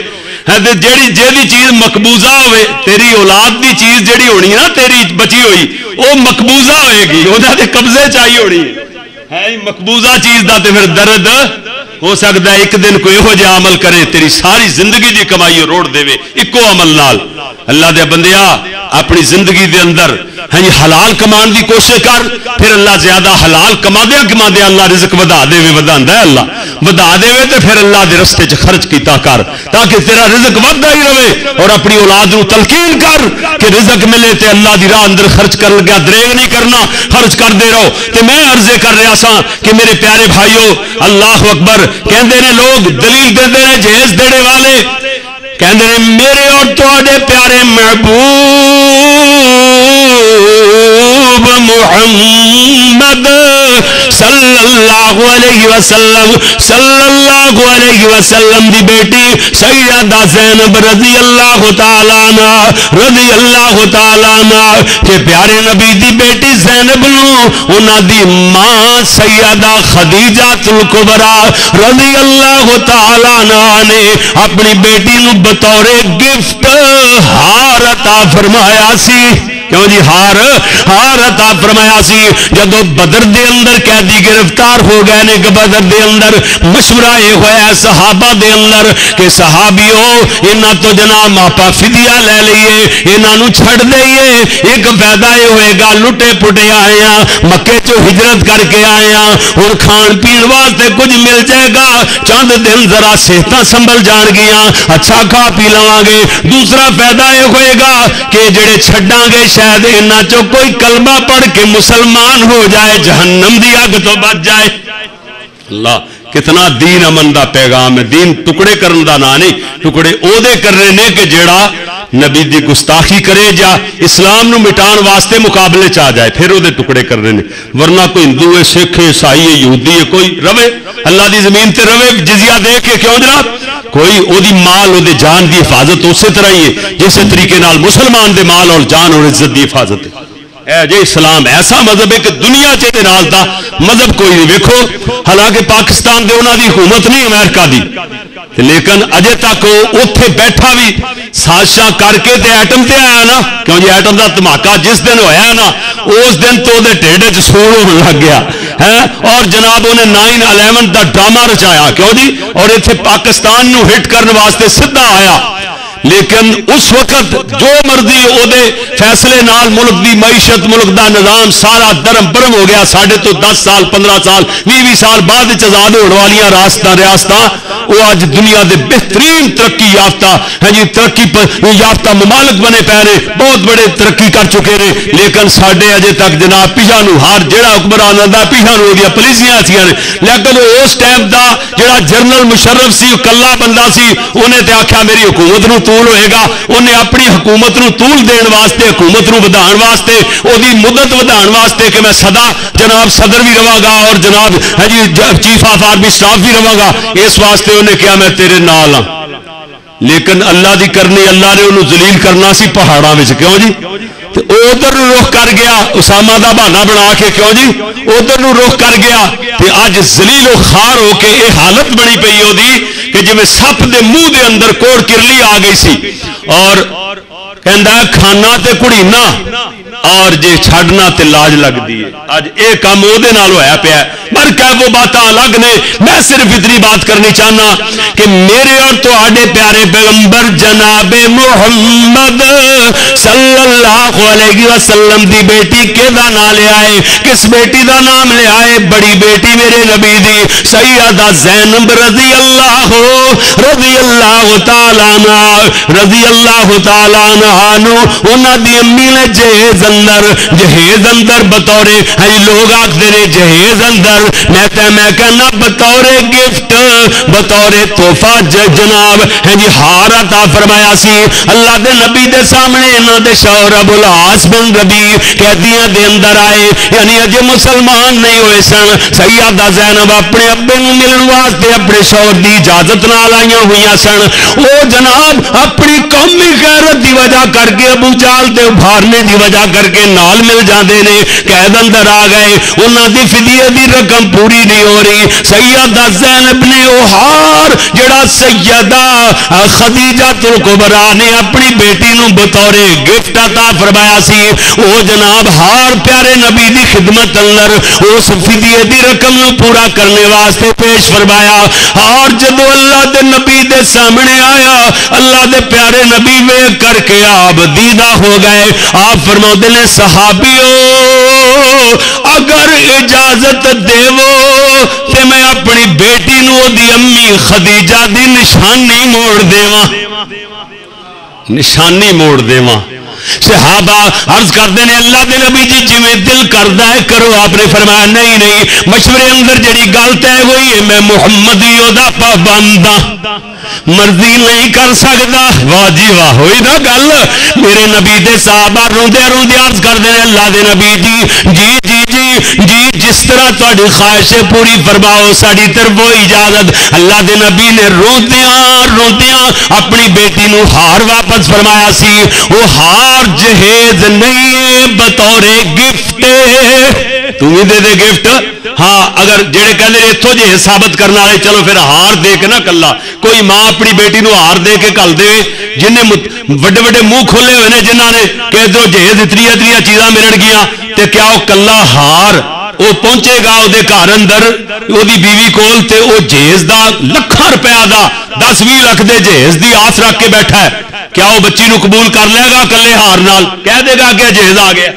جیڑی جیڑی چیز مقبوضہ ہوئے, تیری اولاد دی چیز جیڑی ہونی نا تیری بچی ہوئی وہ مقبوضہ ہوئے گی, انہاں دے قبضے چاہیے ہونی ہے. مقبوضہ چیز دا تے پھر درد ہو سکتا ہے ایک دن کوئی یہو جہا عمل کرے تیری ساری زندگی دی کمائی روڑ دے اکو عمل نال. اللہ دے بندیا اپنی زندگی دے اندر ہاں حلال کمان دی کوشش کر, پھر اللہ زیادہ حلال کما دیا کما دیا اللہ رزق ودا دے ودا ہے, اللہ ودا دے تے پھر اللہ دے رستے چ خرچ کیتا کر تاکہ تیرا رزق ودا ہی رہے, اور اپنی اولاد نو تلقین کر کہ رزق ملے تے اللہ دی راہ اندر خرچ کر لگا, دریغ نہیں کرنا, خرچ کر دے رہو. تے میں عرضے کر رہا سا کہ میرے پیارے بھائیو اللہ اکبر کہندے نے لوگ دلیل دیندے نے جہیز دینے والے کہندے نے میرے اور تواڈے پیارے محبوب محمد صلی اللہ علیہ وسلم صلی اللہ علیہ وسلم دی بیٹی سیدہ زینب رضی اللہ تعالیٰ عنہ رضی اللہ تعالیٰ عنہ کہ پیارے نبی دی بیٹی زینب نو انہاں دی ماں سیدہ خدیجہ الکبریٰ رضی اللہ تعالیٰ عنہ نے اپنی بیٹی نو بطور گفٹ ہار عطا فرمایا سی. کیوں جی ہار ہار عطا فرمایا سی. جدو بدر دے اندر قیدی گرفتار ہو گئے نے, بدر دے اندر مشورہ یہ ہوا ہے صحابہ دے اندر کہ صحابیو انہاں تو جناب آپا فدیہ لے لئیے, انہاں نو چھڑ دئیے, ایک فائدہ یہ ہوئے گا لٹے پٹے آئے ہیں مکے چو ہجرت کر کے آئے ہیں, اور کھان پین واسطے کچھ مل جائے گا, چند دن ذرا صحتاں سنبھل جان گیاں, اچھا کھا پی لواں گے. دوسرا فائدہ یہ ہوئے گا کہ جڑے چھڈاں گے شاید انہاں چو کوئی کلمہ پڑھ کے مسلمان ہو جائے, جہنم دی اگ تو بچ جائے. اللہ کتنا دین امن دا پیغام ہے. دین ٹکڑے کرن دا نا نہیں, ٹکڑے او دے کرنے نے کہ جیڑا نبی دی گستاخی کرے جا اسلام نو مٹان واسطے مقابلے چاہ جائے, پھر او دے ٹکڑے کرنے نے. ورنہ کوئی ہندو ہے, سکھ ہے, عیسائی ہے, یہودی ہے, کوئی روے اللہ دی زمین تے روے جزیہ دے کے, کیوں جناب کوئی او دی مال او دے جان دی حفاظت اسی طرح ہی ہے جیسے طریقے نال مسلمان دے مال اور جان اور عزت دی حفاظت ہے. اے جے اسلام ایسا مذہب ہے کہ دنیا چے دے نال دا مذہب کوئی نہیں. ویکھو حالانکہ پاکستان دے انہاں دی حکومت نہیں امریکہ دی, لیکن اجے تک اوتھے بیٹھا بھی سازشاں کر کے تے ایٹم تے آیا نا, کیوں جی ایٹم دا دھماکہ جس دن ہویا نا اس دن تو دے ٹھیڈ وچ سوڑ ہون لگ گیا ہے, اور جناب انہیں نائن الیون دا ڈرامہ رچایا, کیوں جی, اور ایتھے پاکستان نو ہٹ کرنے واسطے سدھا آیا. لیکن اس وقت جو مرضی او دے فیصلے نال ملک دی معیشت ملک دا نظام سارا درم برم ہو گیا. ساڑھے تو دس سال پندرہ سال بھی بھی سال بعد آزاد ہونے والیاں راستہ ریاستہ وہ آج دنیا دے بہترین ترقی یافتہ ہے جی ترقی یافتہ ممالک بنے پے نے, بہت بڑے ترقی کر چکے نے. لیکن ساڈے اجے تک جناب پیچھا نو ہر جڑا حکمران آندا پیچھا نو دی پولیسیاں آسیاں نے. لیکن اس ٹائم دا جڑا جنرل مشرف سی کلا بندہ سی, انہیں تے آکھیا میری حکومت نو طول ہوئے گا انہیں اپنی حکومت نو طول دین واسطے حکومت نو ودھان واسطے او دی مدت ودھان واسطے کہ میں سدا جناب صدر بھی رہا گا اور جناب ہے جی چیف آف آرمی سٹاف بھی رہا گا اس واسطے انہیں کیا میں تیرے نال ہاں لیکن اللہ دی کرنی اللہ نے انہوں ذلیل کرنا سی پہاڑاں وچ کیوں جی ادھر رخ کر گیا اسامہ دا بہانا بنا کے کیوں جی ادھر رخ کر گیا تے اج ذلیل و خوار ہو کے یہ حالت بنی پئی اودی کہ جویں سپ دے منہ دے اندر کوڑ کرلی آ گئی سی اور کہندا کھانا تے کڑینا اور جے چھڑنا تے لاج لگ دی ہے اج اے کام او دے نال ہویا پیا پر کہ وہ باتاں الگ نے میں صرف اتنی بات کرنی چاہنا کہ میرے اور تواڈے پیارے پیغمبر جناب محمد صلی اللہ علیہ وسلم دی بیٹی کیدا نام لے آئے کس بیٹی دا نام لے آئے بڑی بیٹی میرے نبی دی سیدہ زینب رضی اللہ رضی اللہ تعالی عنہ رضی اللہ تعالی عنہ نو انہاں دی امی نے جہیز اندر جہیز اندر بطور ہے لوگ آکھدے نے جہیز اندر میں تے میں کہنا بطور گفٹ بطور تحفہ جناب ہے جی ہار عطا فرمایا سی اللہ دے نبی دے سامنے انہاں دے شوہر ابو العاص بن ربیع قیدیاں دے اندر آئے یعنی اجے مسلمان نہیں ہوئے سن سیدہ زینب اپنے ابے نوں ملن واسطے اپنے شوہر دی اجازت نال آئیاں ہوئیاں سن او جناب اپنی قومی غیرت دی وجہ کر کے ابو جہل دے ابھارنے دی وجہ کر کے نال مل جاندے نے قید اندر آ گئے انہاں دی فدیے دی رقم پوری نہیں ہو رہی سیدہ زینب نے او ہار جڑا سیدہ خدیجہ الکبریٰ نے اپنی بیٹی نو بطور گفٹ عطا فرمایا سی او جناب ہار پیارے نبی دی خدمت اندر اس فدیے دی رقم نو پورا کرنے واسطے پیش فرمایا اور جدو اللہ دے نبی دے سامنے آیا اللہ دے پیارے نبی ویکھ کر کے آپ دیدہ ہو گئے آپ فرماتے نے صحابیو اگر اجازت دیو تے میں اپنی بیٹی نو دی امی خدیجہ دی نشانی موڑ دیواں نشانی موڑ دیواں صحابہ عرض کرتے ہیں اللہ دے نبی جی جویں دل کردا ہے کرو آپ نے فرمایا نہیں نہیں مشورے اندر جڑی گل طے ہوئی ہے میں محمدیو دا پابند ہاں مرضی نہیں کر سکتا واہ جی واہ ہوئی نا گل میرے نبی دے صحابہ روندے روندے عرض کرتے ہیں اللہ دے نبی جی جی جی جی جی جس طرح تہاڈی خواہش پوری فرماؤ ساڈی طرفوں اجازت اللہ دے نبی نے روندیاں روندیاں اپنی بیٹی نو ہار واپس فرمایا سی وہ ہار جہیز نہیں ہے بطور گفٹ تم ہی دے دے گفٹ ہاں اگر جڑے کہندے نے اتھوں جے ثابت کرنے والے چلو پھر ہار دے کے نہ کلا کوئی ماں اپنی بیٹی نو ہار دے کے کل دے جنہیں وڈے وڈے منہ کھولے ہوئے نے جنہاں نے کہ ادھروں جہیز اتنی اتنی چیزاں ملن گیاں تے کیا وہ کلا ہار وہ پہنچے گا وہ گھر اندر وہ بیوی کول تے وہ جہیز دا لکھاں روپیہ دا دس بھی لکھ دے جہیز دی آس رکھ کے بیٹھا ہے کیا وہ بچی نو قبول کر لے گا کلے ہار نال کہہ دے گا کہ جہیز آ گیا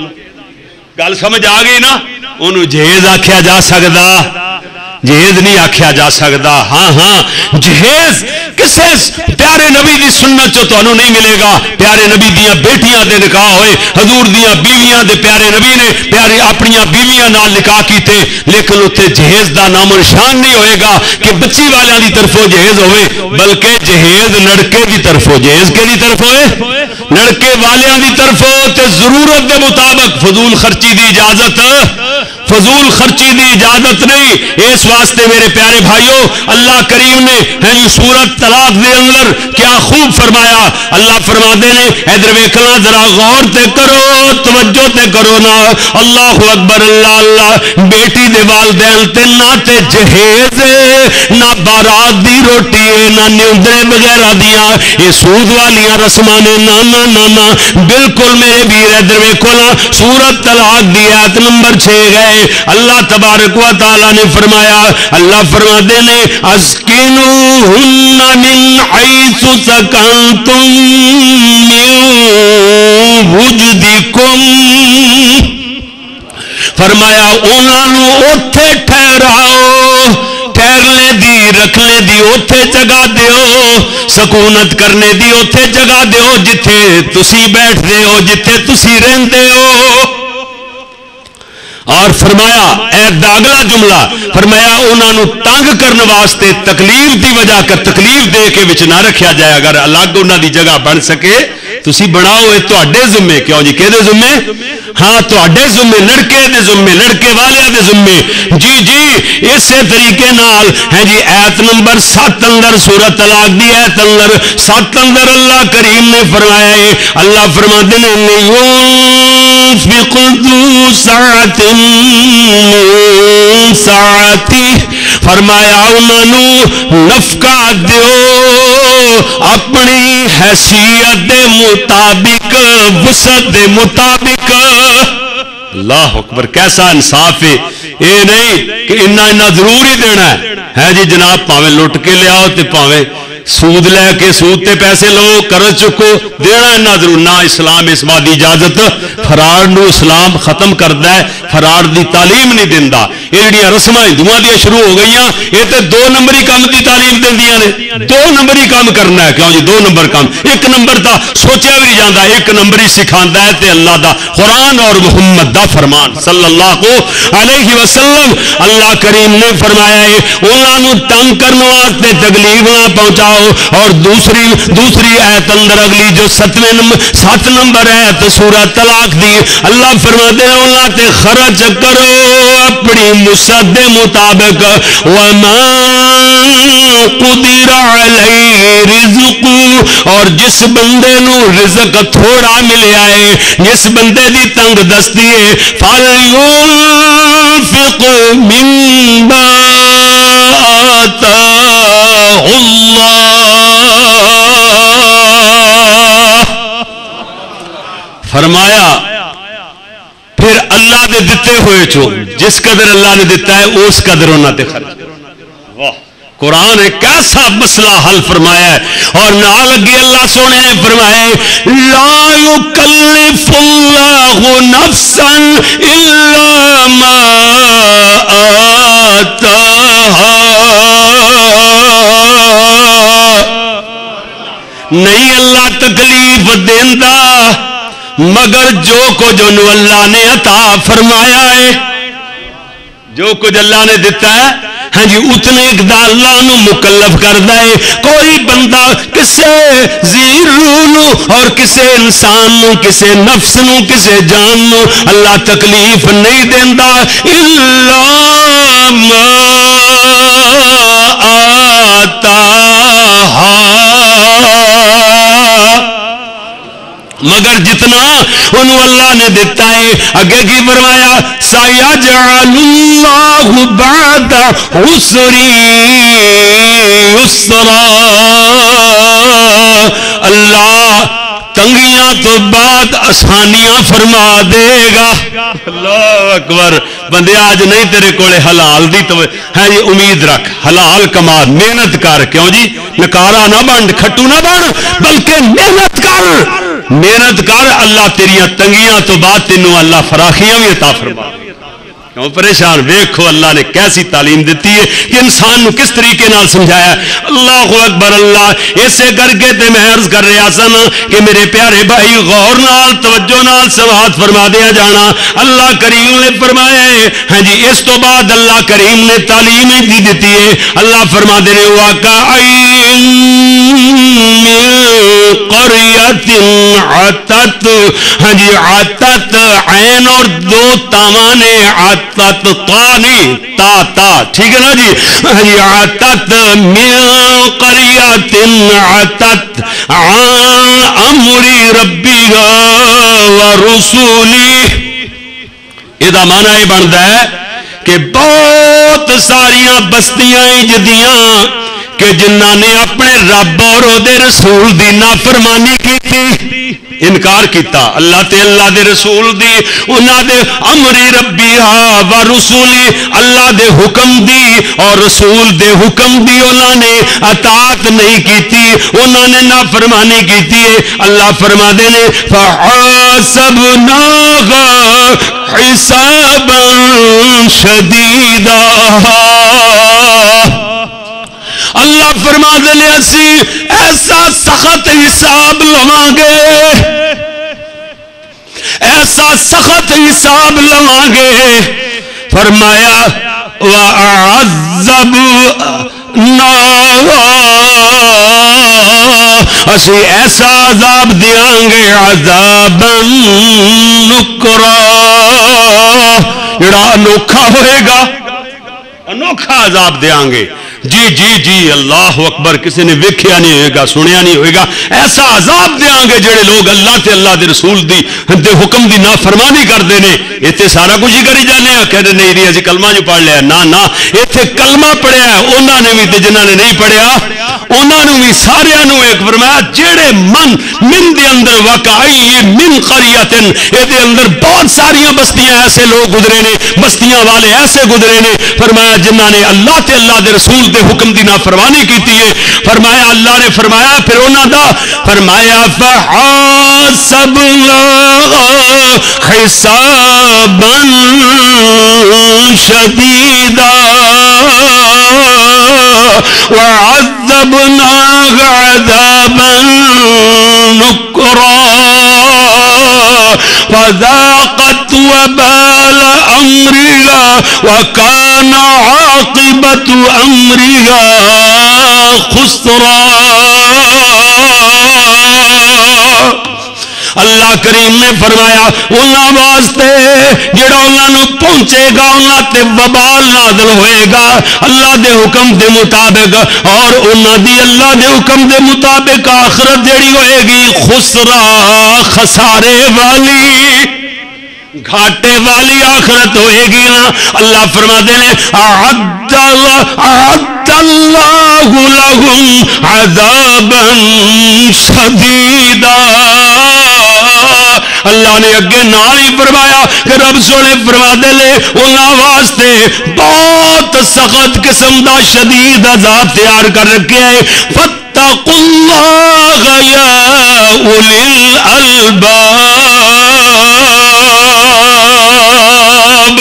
گل سمجھ آ گئی نا انہوں جہیز آکھیا جا سکدا جہیز نہیں آکھیا جا سکدا ہاں ہاں جہیز کسے پیارے نبی دی سنت چو تانوں نہیں ملے گا پیارے نبی دیاں بیٹیاں دے نکاح ہوئے حضور دیاں بیویاں دے پیارے نبی نے پیارے اپنیاں بیویاں نال نکاح کیتے لیکن اتنے جہیز دا نام و نشان نہیں ہوئے گا کہ بچی والیاں دی طرفوں جہیز ہوئے بلکہ جہیز لڑکے دی طرفوں جہیز کے دی طرف ہوئے لڑکے والیاں دی طرفوں تے ضرورت دے مطابق فضول خرچی دی اجازت فضول خرچی دی اجازت نہیں اس واسطے میرے پیارے بھائیوں اللہ کریم نے ہے سورت طلاق دے اندر کیا خوب فرمایا اللہ فرماتے نے ادھر ویکھنا ذرا غور تے کرو توجہ تے کرو نا اللہ اکبر اللہ اللہ بیٹی دے والدین تے نہ تے جہیز نہ بارات دی روٹی نہ نیندرے وغیرہ دیاں یہ سود والیاں رسماں نے نہ نہ نہ نہ بالکل میرے ویر ادھر ویکھو نا سورت طلاق دی آیت نمبر چھ گئے اللہ تبارک و تعالی نے فرمایا اللہ فرماتے نے اسکنوہن من حیث سکنتم من وجدکم فرمایا انہاں نو اوتھے ٹھہراؤ ٹھہرنے دی رکھنے دی اوتھے جگہ دیو سکونت کرنے دی اوتھے جگہ دیو جتھے تسی بیٹھ دے ہو جتھے تسی رہندے ہو اور فرمایا اے اگلا جملہ فرمایا انہوں تنگ کرنے واسطے تکلیف دی وجہ کر تکلیف دے کے وچ نہ رکھیا جائے اگر الگ انہوں دی جگہ بن سکے تسی بناؤ اے تواڈے ذمے کیوں جی کہدے ذمے ہاں تواڈے ذمے لڑکے دے ذمے لڑکے والے دے ذمے جی جی اسی طریقے نال ہے جی ایت نمبر سات اندر سورۃ طلاق دی ایت اندر سات اندر اللہ کریم نے فرمایا ہے اللہ فرماتے ہیں ينفق ذو سعۃ من سعته فرمایا انہوں نفقہ دیو اپنی حیثیت دے مطابق وسعت دے مطابق اللہ اکبر کیسا انصاف ہے اے نہیں کہ اتنا اتنا ضرور ہی دینا ہے ہے جی جناب پاویں لٹ کے لے آؤ تے پاویں سود لے کے سود تے پیسے لو قرض چکو دینا اتنا ضرور نہ اسلام اس بات دی اجازت فرار نو اسلام ختم کردا ہے فرار دی تعلیم نہیں دیندا یہ جڑیاں رسماں ہندوؤں دی شروع ہو گئیاں یہ تے دو نمبری کام دی تعلیم دیندیاں نے دو نمبری کام کرنا ہے کیوں جی دو نمبر کام ایک نمبر دا سوچیا بھی نہیں جاندا ایک نمبری سکھاندا ہے تے اللہ دا قرآن اور محمد دا فرمان صلی اللہ علیہ وسلم اللہ کریم نے فرمایا ہے انہاں نو تنگ کرنے واسطے تکلیف نہ پہنچاؤ اور دوسری دوسری ایت اندر اگلی جو ستویں نمبر سات نمبر ایت سورۃ طلاق دی اللہ فرماتے ہیں اللہ تے خرچ کرو اپنی وسعت دے مطابق وما قدر علیہ رزق اور جس بندے نو رزق تھوڑا ملیا ہے جس بندے دی تنگ دستی ہے فَلْيُنْفِقْ مِمَّا آتَاهُ فرمایا پھر اللہ نے دیتے ہوئے چو جس قدر اللہ نے دیتا ہے اس قدر انہوں نے خرچ واہ قرآن نے کیسا مسئلہ حل فرمایا ہے اور نہ لگی اللہ سونے نے فرمایا لا یکلف اللہ نفسا الا ما آتاہا نہیں اللہ تکلیف دیندا مگر جو کچھ انہوں اللہ نے عطا فرمایا ہے جو کچھ اللہ نے دیتا ہے ہاں جی اتنے اقدار اللہ نو مکلف کردا ہے کوئی بندہ کسے زیرو نو اور کسے انسان نو کسے نفس نو کسے جان نو اللہ تکلیف نہیں دیندا الا ما آتاہا مگر جتنا انہوں اللہ نے دیتا ہے اگے کی فرمایا سَيَجْعَلُ اللَّهُ بَعْدَ عُسْرٍ يُسْرًا اللہ تنگیاں تو بعد آسانیاں فرما دے گا اللہ اکبر بندے آج نہیں تیرے کولے حلال دی تو ہے یہ امید رکھ حلال کما محنت کر کیوں جی نکارا نہ بن کھٹو نہ بن بلکہ محنت کر محنت کر اللہ تیریاں تنگیاں تو بعد تینوں اللہ فراخیاں بھی عطا فرما کیوں پریشان ویکھو اللہ نے کیسی تعلیم دیتی ہے کہ انسان نو کس طریقے نال سمجھایا اللہ اکبر اللہ اسے کر کے تے میں عرض کر رہا سن کہ میرے پیارے بھائی غور نال توجہ نال سماعت فرما دیا جانا اللہ کریم نے فرمایا ہے ہاں جی اس تو بعد اللہ کریم نے تعلیم دی دیتی ہے اللہ فرما دے رہے واقعین قریت عتت ہاں جی عتت عین اور دو تاوانے عتت طانی تا تا ٹھیک ہے نا جی ہاں عتت من قریت عتت عن امر ربها ورسولی یہ معنی یہ بنتا ہے کہ بہت ساریاں بستیاں جدیاں کہ جنہاں نے اپنے رب اور دے رسول دی نافرمانی کی تھی انکار کیتا اللہ تے اللہ دے رسول دی انہاں دے امر ربی ہا و رسولی اللہ دے حکم دی اور رسول دے حکم دی انہاں نے اطاعت نہیں کیتی انہاں نے نافرمانی کیتی ہے اللہ فرما دے نے فحاسبناها حسابا شدیدا اللہ فرما دے لے اسی ایسا سخت حساب لواں گے ایسا سخت حساب لواں گے فرمایا وَأَعَذَّبْنَا اسی ایسا عذاب دیاں گے عذاباً نکرا جڑا انوکھا ہوئے گا انوکھا عذاب دیاں گے جی جی جی اللہ اکبر کسی نے ویکھیا نہیں ہوئے گا سنیا نہیں ہوئے گا ایسا عذاب دیاں گے جڑے لوگ اللہ تے اللہ دے رسول دی دے حکم دی نافرمانی کردے نے ایتھے سارا کچھ ہی کری جانے ہیں کہتے نہیں نہیں اسی کلمہ جو پڑھ لیا نا نا ایتھے کلمہ پڑھیا ہے انہاں نے بھی تے جنہاں نے نہیں پڑھیا انہاں نے بھی سارے نو ایک فرمایا جڑے من من دے اندر واقعی من قریتن اے دے اندر بہت ساریاں بستیاں ایسے لوگ گزرے نے بستیاں والے ایسے گزرے نے فرمایا جنہاں نے اللہ تے اللہ دے رسول دے حکم دی نافرمانی کیتی ہے فرمایا اللہ نے فرمایا پھر انہاں دا فرمایا فحاسبنا حسابا شدیدا وعذبنا عذابا نکرا فذاقت وبال امرها وكان عاقبة امرها خسرا اللہ کریم نے فرمایا انہاں واسطے جڑا انہاں نو پہنچے گا انہاں تے وبال نازل ہوئے گا اللہ دے حکم دے مطابق اور انہاں دی اللہ دے حکم دے مطابق آخرت جڑی ہوئے گی خسرا خسارے والی گھاٹے والی آخرت ہوئے گی نا اللہ فرماتے ہیں اعد اللہ لہم عذابا شدیدا اللہ نے اگے نال ہی فرمایا کہ رب سونے فرماتے ہیں انہاں واسطے بہت سخت قسم دا شدید عذاب تیار کر رکھے ہے فاتقوا اللہ یا اولی الالباب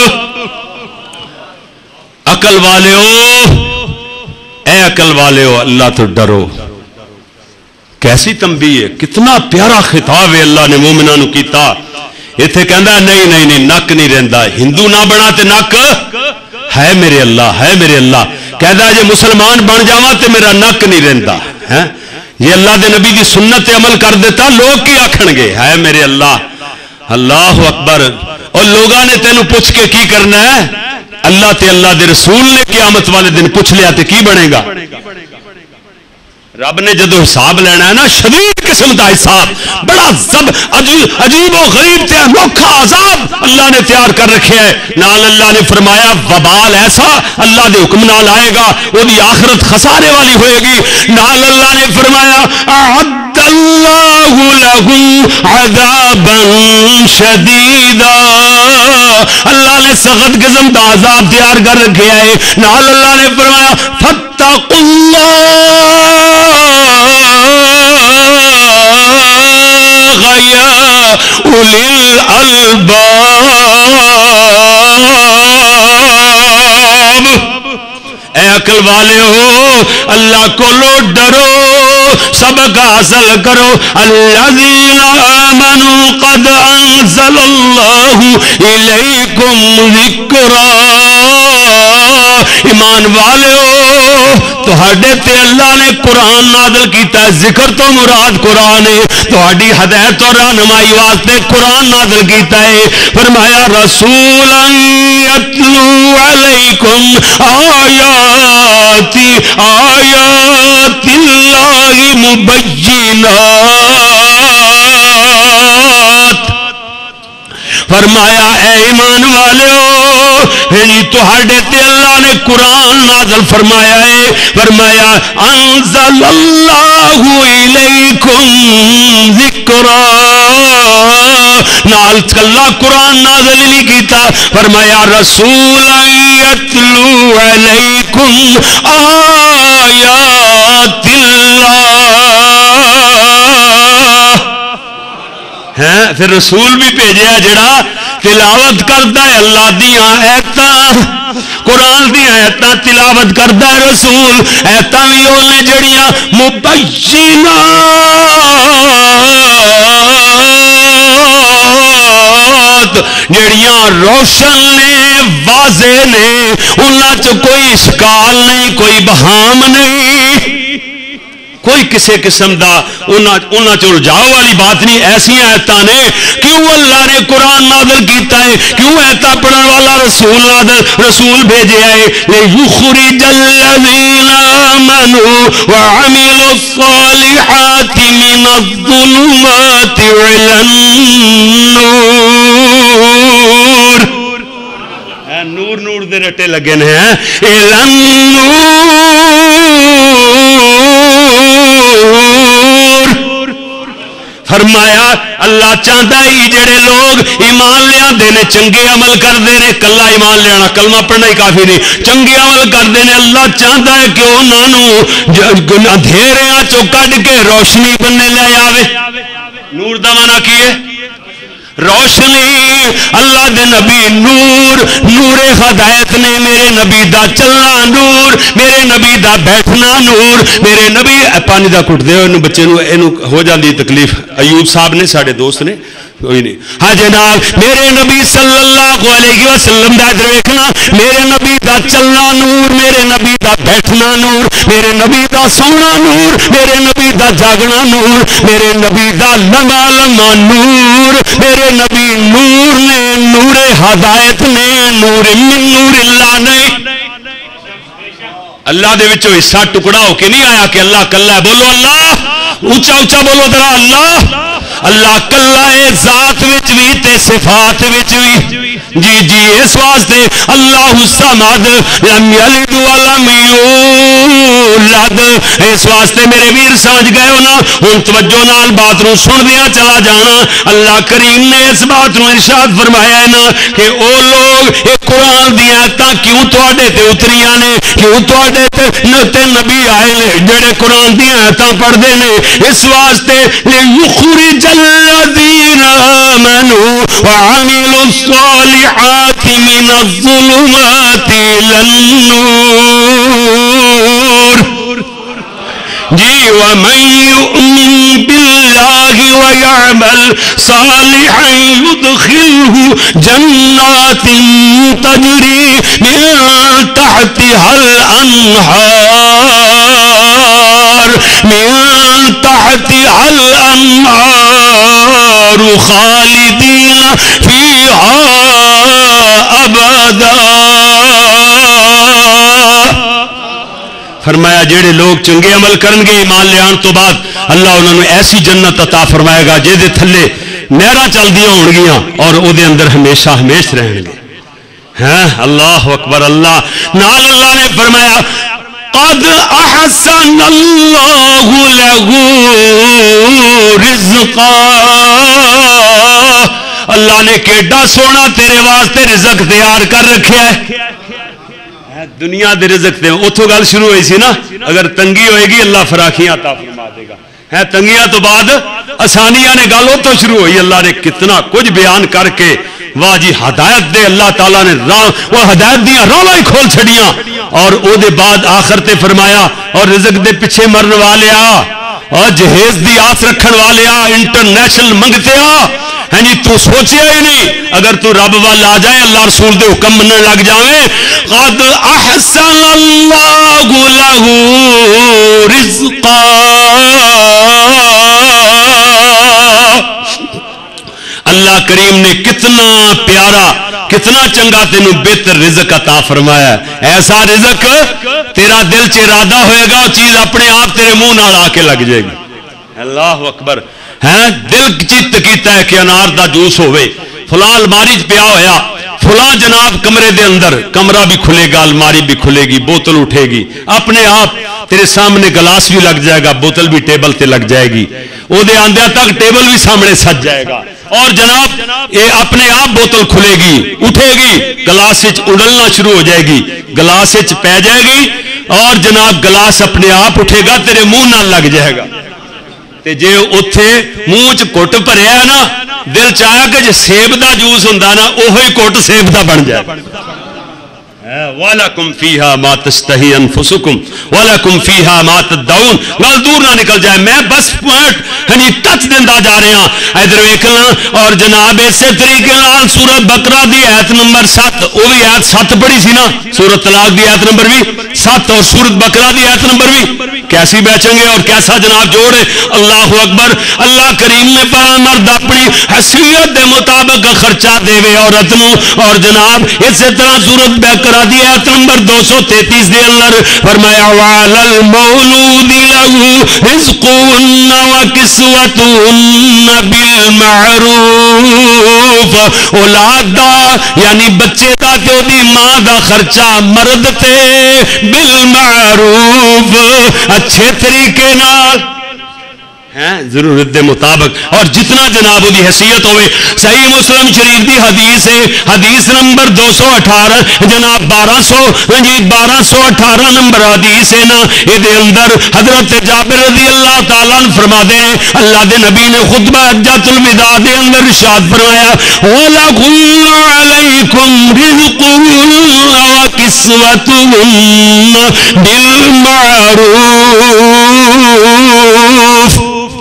عقل والے ہو اے عقل والے ہو اللہ تو ڈرو کیسی تنبیہ ہے کتنا پیارا خطاب ہے اللہ نے مومناں نو کیتا ایتھے کہندا نہیں نہیں نہیں نک نہیں رہندا ہندو نہ بنا تے نک ہے میرے اللہ ہے میرے اللہ کہندا جے مسلمان بن جاواں تے میرا نک نہیں رہندا ہیں یہ اللہ دے نبی دی سنت تے عمل کر دیتا لوگ کی آکھن گے ہے میرے اللہ اللہ اکبر اور لوگاں نے تینوں پوچھ کے کی کرنا ہے اللہ تے اللہ دے رسول نے قیامت والے دن پوچھ لیا تے کی بنے گا رب نے جدو حساب لینا ہے نا شدید قسم کا حساب بڑا زب عجیب و غریب تے انوکھا عذاب اللہ نے تیار کر رکھے ہے نال اللہ نے فرمایا وبال ایسا اللہ دے حکم نال آئے گا وہ دی آخرت خسارے والی ہوئے گی نال اللہ نے فرمایا اعد اللہ لہم عذابا شدیدا اللہ نے سخت قسم کا عذاب تیار کر رکھے ہے نال اللہ نے فرمایا فاتقوا اللہ یا اولی الالباب اے عقل والے ہو اللہ کو لو ڈرو سبق حاصل کرو الذین آمنوا قد انزل اللہ الیکم ذکرا ایمان والے ہو تہاڈے تے اللہ نے قرآن نازل کیتا ہے ذکر تو مراد قرآن ہے تہاڈی ہدایت اور رہنمائی واسطے قرآن نازل کیتا ہے فرمایا رسولا یتلو علیکم آیات آیات اللہ مبینات فرمایا اے ایمان والو یعنی تہاڈے تے اللہ نے قرآن نازل فرمایا ہے فرمایا انزل اللہ الیکم ذکرا نال کلا قرآن نازل نہیں کیتا فرمایا رسولا یتلو علیکم آیات اللہ ہیں پھر رسول بھی بھیجیا جڑا تلاوت کرتا ہے اللہ دیاں آیتاں قرآن دی آیتاں تلاوت کرتا ہے رسول آیتاں بھی اونے جڑیاں مبینات جڑیاں روشن نے واضح نے انہاں چ کوئی اشکال نہیں کوئی بہام نہیں کوئی کسی قسم دا انہاں چ الجھاؤ والی بات نہیں ایسی آیتاں نے کیوں اللہ نے قرآن نازل کیتا ہے کیوں ایتا پڑھن والا رسول نازل رسول بھیجے ہے لِيُخْرِجَ الَّذِينَ آمَنُوا وَعَمِلُوا الصَّالِحَاتِ مِنَ الظُّلُمَاتِ إِلَى النُّورِ نور نور دے رٹے لگے نے ہیں إِلَى النُّورِ فرمایا اللہ چاہتا ہے جڑے لوگ ایمان لیا دینے چنگے عمل کر دینے کلا ایمان لینا کلمہ پڑھنا ہی کافی نہیں چنگے عمل کر دینے اللہ چاہتا ہے کہ انہوں اندھیریاں چو کڈ کے روشنی بننے لے آوے نور دا معنی کی ہے روشنی اللہ دے نبی نور نور ہدایت نے میرے نبی دا چلنا نور میرے نبی دا بیٹھنا نور میرے نبی پانی دا کٹ دے انہوں بچے نو اینو ہو جاندی تکلیف ایوب صاحب نے ساڑھے دوست نے کوئی نہیں ہاں جناب میرے نبی صلی اللہ علیہ وسلم دا دیکھنا میرے نبی دا چلنا نور میرے نبی دا بیٹھنا نور میرے نبی دا سونا نور میرے نبی دا جاگنا نور میرے نبی دا لمبا لمبا نور میرے نبی نور نے نور ہدایت نے نور من نور اللہ نے اللہ دے وچوں حصہ ٹکڑا ہو کے نہیں آیا کہ اللہ کلا ہے بولو اللہ اونچا اونچا بولو ذرا اللہ اللہ کلا ہے ذات وچ بھی تے صفات وچ بھی جی جی اس واسطے اللہ الصمد لم یلد ولم یولد اس واسطے میرے ویر سمجھ گئے ہو نا ہن توجہ نال بات نو سن دیا چلا جانا اللہ کریم نے اس بات نو ارشاد فرمایا ہے نا کہ او لوگ اے قرآن دی آیتاں کیوں تواڈے تے اتریاں نے کیوں تواڈے تے نبی آئے نے جڑے قرآن دی آیتاں پڑھدے نے اس واسطے لِيُخْرِجَ الَّذِينَ آمَنُوا وَعَمِلُوا الصَّالِحَاتِ مِنَ الظُّلُمَاتِ إِلَى النُّورِ جی وَمَن يُؤْمِن بِاللَّهِ وَيَعْمَلْ صَالِحًا يُدْخِلْهُ جَنَّاتٍ تَجْرِي مِن تَحْتِهَا الْأَنْهَارُ مِن تَحْتِهَا الْأَنْهَارُ خَالِدِينَ فِيهَا أَبَدًا فرمایا جڑے لوگ چنگے عمل کرن گے ایمان لے آن تو بعد اللہ انہوں نے ایسی جنت عطا فرمائے گا جے دے تھلے نہراں چل دیاں ہون گیاں اور او دے اندر ہمیشہ ہمیش رہن گے ہاں اللہ اکبر اللہ نال اللہ نے فرمایا قد احسن اللہ لہ رزقا اللہ نے کیڈا سونا تیرے واسطے رزق تیار کر رکھیا ہے دنیا دے رزق دے اتھو گل شروع ہوئی سی نا اگر تنگی ہوئے گی اللہ فراخیاں عطا فرما دے گا ہے تنگیاں تو بعد آسانیاں نے گل اتھو شروع ہوئی اللہ نے کتنا کچھ بیان کر کے واہ جی ہدایت دے اللہ تعالیٰ نے وہ ہدایت دیا رولا ہی کھول چھڑیاں اور او دے بعد آخر تے فرمایا اور رزق دے پیچھے مرن والے آ اور جہیز دی آس رکھن والے آ انٹرنیشنل منگتے آ ہاں جی تو سوچیا ہی نہیں اگر تو رب وال آ جائے اللہ رسول دے حکم مننے لگ جاوے قد احسن اللہ لہ رزقا اللہ کریم نے کتنا پیارا کتنا چنگا تینوں بہتر رزق عطا فرمایا ہے ایسا رزق تیرا دل چ ارادہ ہوئے گا وہ چیز اپنے آپ تیرے منہ نال آ کے لگ جائے گی اللہ اکبر ہے دل چت کیتا ہے کہ انار دا جوس ہوئے فلاں الماری پیا ہویا فلاں جناب کمرے دے اندر کمرہ بھی کھلے گا الماری بھی کھلے گی بوتل اٹھے گی اپنے آپ تیرے سامنے گلاس بھی لگ جائے گا بوتل بھی ٹیبل تے لگ جائے گی او دے آندیا تک ٹیبل بھی سامنے سج جائے گا اور جناب یہ اپنے آپ بوتل کھلے گی اٹھے گی گلاس اڑلنا شروع ہو جائے گی گلاس پی جائے گی اور جناب گلاس اپنے آپ اٹھے گا تیرے منہ نہ لگ جائے گا تے جے اوتھے منہ چ کٹ بھریا ہے نا دل چاہیا کہ جے سیب دا جوس ہوندا نا اوہی کٹ سیب دا بن جائے وَلَكُمْ فِيهَا مَا تَشْتَهِي أَنفُسُكُمْ وَلَكُمْ فِيهَا مَا تَدَّعُونَ گل دور نہ نکل جائے، میں بس پوائنٹ ہنی ٹچ دیندا جا رہا ہاں ادھر ویکھنا۔ اور جناب اسی طریقے نال سورۃ بقرہ دی آیت نمبر سات، وہ بھی آیت سات پڑھی سی نا، سورۃ طلاق دی آیت نمبر بھی سات اور سورۃ بقرہ دی آیت نمبر بھی کیسی بیچیں گے اور کیسا جناب جوڑ ہے۔ اللہ اکبر۔ اللہ کریم نے پڑھا مرد اپنی حیثیت دے مطابق خرچہ دے عورت نو، اور جناب اسی طرح سورۃ بقرہ دی آیت نمبر دو سو تینتیس دے اندر فرمایا وَعَلَى الْمَوْلُودِ لَهُ رِزْقُهُنَّ وَكِسْوَتُهُنَّ بِالْمَعْرُوفِ، اولاد دا یعنی بچے دا تے دی ماں دا خرچہ مرد تے بالمعروف اچھے طریقے نال ضرورت دے مطابق، اور جتنا جناب دی حیثیت ہوئے۔ صحیح مسلم شریف دی حدیث ہے، حدیث نمبر دو سو اٹھارہ جناب بارہ سو جی بارہ سو اٹھارہ نمبر حدیث ہے نا، یہ دے اندر حضرت جابر رضی اللہ تعالیٰ عنہ فرما دے اللہ دے نبی نے خطبہ حجۃ الوداع دے اندر ارشاد فرمایا وَلَكُمْ عَلَيْكُمْ رِزْقُهُنَّ وَكِسْوَتُهُنَّ بِالْمَعْرُوفِ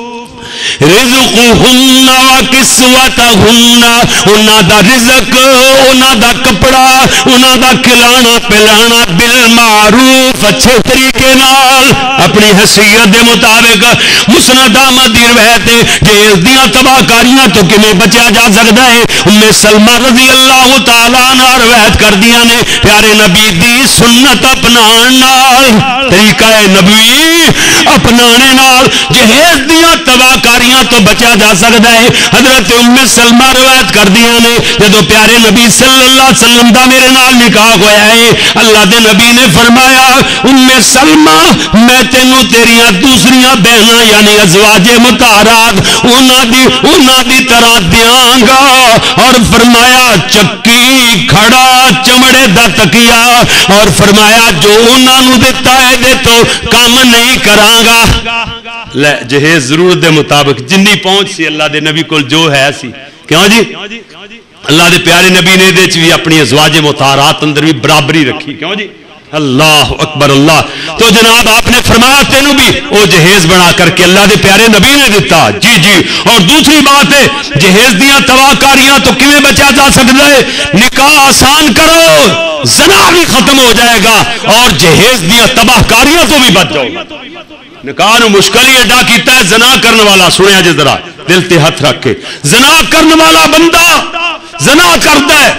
رزقہن وکسوتہن، انہاں دا رزق، انہاں دا کپڑا، انہاں دا کھلانا پلانا بالمعروف اچھے طریقے نال اپنی حیثیت دے مطابق۔ مسند احمد دی روایت ہے جہیز دیاں تباہ کاریاں تو کیویں بچیا جا سکتا ہے۔ ام سلمہ رضی اللہ تعالیٰ عنہ روایت کر دیاں نے پیارے نبی دی سنت اپنان نال، طریقہ نبوی اپنانے نال جہیز دیاں تباہ کاریاں تو بچا جا سکتا ہے۔ حضرت ام سلمہ روایت کر دیا نے جدو پیارے نبی صلی اللہ علیہ وسلم دا میرے نال نکاح ہویا ہے، اللہ دے نبی نے فرمایا ام سلمہ میں تینوں تیریاں دوسریاں بہناں یعنی ازواج مطہرات انہاں دی انہاں دی طرح دیاں گا، اور فرمایا چکی کھڑا چمڑے دا تکیا، اور فرمایا جو انہاں نو دیتا ہے دے تو کام نہیں کراں گا۔ لے جہیز ضرورت دے مطابق جنی پہنچ سی اللہ دے نبی کو جو ہے سی، کیوں جی اللہ دے پیارے نبی نے دے چوی اپنی ازواج مطہرات اندر بھی برابری رکھی، کیوں جی اللہ اکبر اللہ۔ تو جناب آپ نے فرمایا تینوں بھی وہ جہیز بنا کر کے اللہ دے پیارے نبی نے دیتا، جی جی۔ اور دوسری بات ہے جہیز دیاں تباہ کاریاں تو کیویں بچا جا سکتا ہے، نکاح آسان کرو زنا بھی ختم ہو جائے گا اور جہیز دیاں تباہ کاریاں تو بھی بچ جاؤ گا۔ نکاح نو مشکل ہی ایڈا کیتا ہے زنا کرنے والا، سنیا جی ذرا دل تے ہاتھ رکھ کے، زنا کرنے والا بندہ زنا کرتا ہے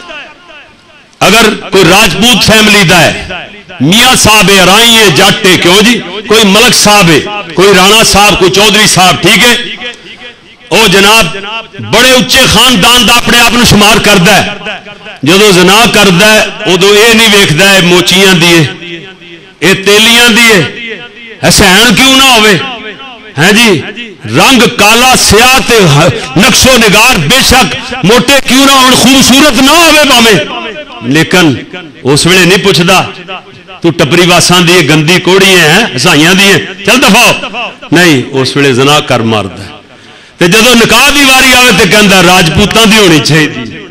اگر کوئی راجپوت فیملی دا ہے، میاں صاحب ہے، رائی ہے، جٹ ہے، کیوں جی کوئی ملک صاحب ہے، کوئی رانا صاحب، کوئی چودھری صاحب، ٹھیک ہے، او جناب بڑے اچے خاندان دا اپنے آپ شمار کرتا ہے، جدو زنا کرتا ہے ادو یہ نہیں ویکھدا ہے موچیاں دیے اے تیلیاں دیے حسین کیوں نہ ہوئے ہیں جی، رنگ کالا سیاہ تے نقش و نگار بے شک موٹے کیوں نہ ہون، خوبصورت نہ ہوئے باویں، لیکن اس ویلے نہیں پوچھدا تو ٹپری واساں دی گندی کوڑی ہیں ہسائیاں دی چل دفاع نہیں، اس ویلے زنا کر ماردا ہے۔ تے جدو نکاح دی واری آوے تے کہندا راجپوتاں دی ہونی چاہیے،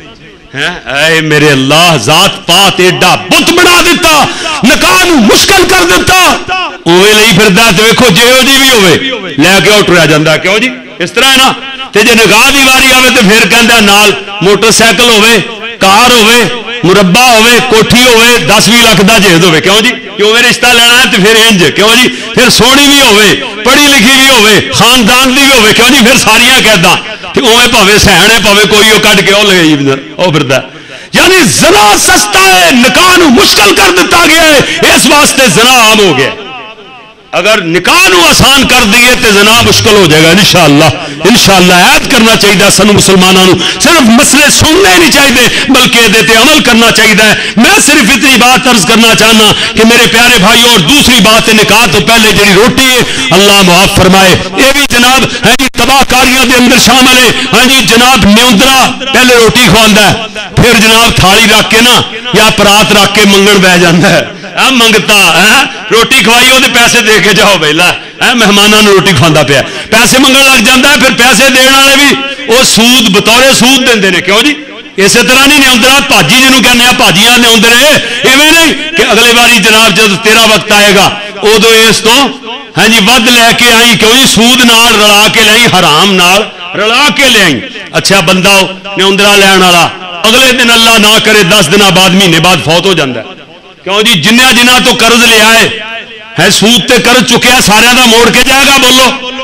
اے میرے اللہ ذات پاک ایڈا بت بنا دیتا، نکاح نو مشکل کر دیتا، اوے لئی پھردا تے ویکھو جیو جی بھی ہوے لے کے اٹھ رہا جاندا، کیوں جی اس طرح ہے نا۔ تے جے نکاح دی واری آوے تے پھر کہندا نال موٹر سائیکل ہوے، کار ہوے، مربع ہوے، کوٹھی ہوے، دس بھی لاکھ دا جہیز ہوے، کیوں جی کیوں میں رشتہ لینا ہے تے پھر انج، کیوں جی پھر سونی بھی ہوے، پڑھی لکھی بھی ہوے، خاندان دی بھی ہوے، کیوں جی پھر ساریاں قیداں تے اوے پاوے سہنے پاوے کوئی او کڈ کے او لگائی او پھردا، یعنی زنا سستا ہے، نکاح نو مشکل کر دیتا گیا ہے، اس واسطے زنا عام ہو گیا۔ اگر نکاح نو آسان کر دیے تو زنا مشکل ہو جائے گا انشاءاللہ انشاءاللہ۔ عہد کرنا چاہیے سانو مسلمانوں، صرف مسئلے سننے نہیں چاہیے بلکہ یہ عمل کرنا چاہیے۔ میں صرف اتنی بات عرض کرنا چاہنا کہ میرے پیارے بھائی، اور دوسری بات ہے نکاح تو پہلے جڑی روٹی ہے اللہ معاف فرمائے، یہ بھی جناب ہے جی تباہ کاریوں کے اندر شامل ہے۔ ہاں جی جناب نیوندرا پہلے روٹی کھواندا ہے، پھر جناب تھالی رکھ کے نا یا پرات رکھ کے منگن بہ جاتا ہے، منگتا روٹی کھوائی وہ پیسے دے کے جاؤ بھائی مہمانوں روٹی کھانا پیا، پیسے منگن لگ جاتا ہے، پھر پیسے دن والے بھی وہ سود بطور سود دے، کیوں جی اسی طرح نہیں نیوندرا بھاجی جنہوں کہنے ہیں بھاجیاں نیوندرے ایویں نہیں کہ اگلے باری جناب جب تیرا وقت آئے گا ادو اس تو ہاں جی ود لے کے آئی کیوں جی سود نال رلا کے لے حرام نال رلا کے لے آئی. اچھا بندہ نیوندرا لین والا اگلے دن اللہ نہ کرے دس دن بعد مہینے بعد فوت ہو جاتا ہے کیوں جی جنہ جنہ تو قرض لیا ہے سود تے قرض چکیا سارا دا موڑ کے جائے گا. بولو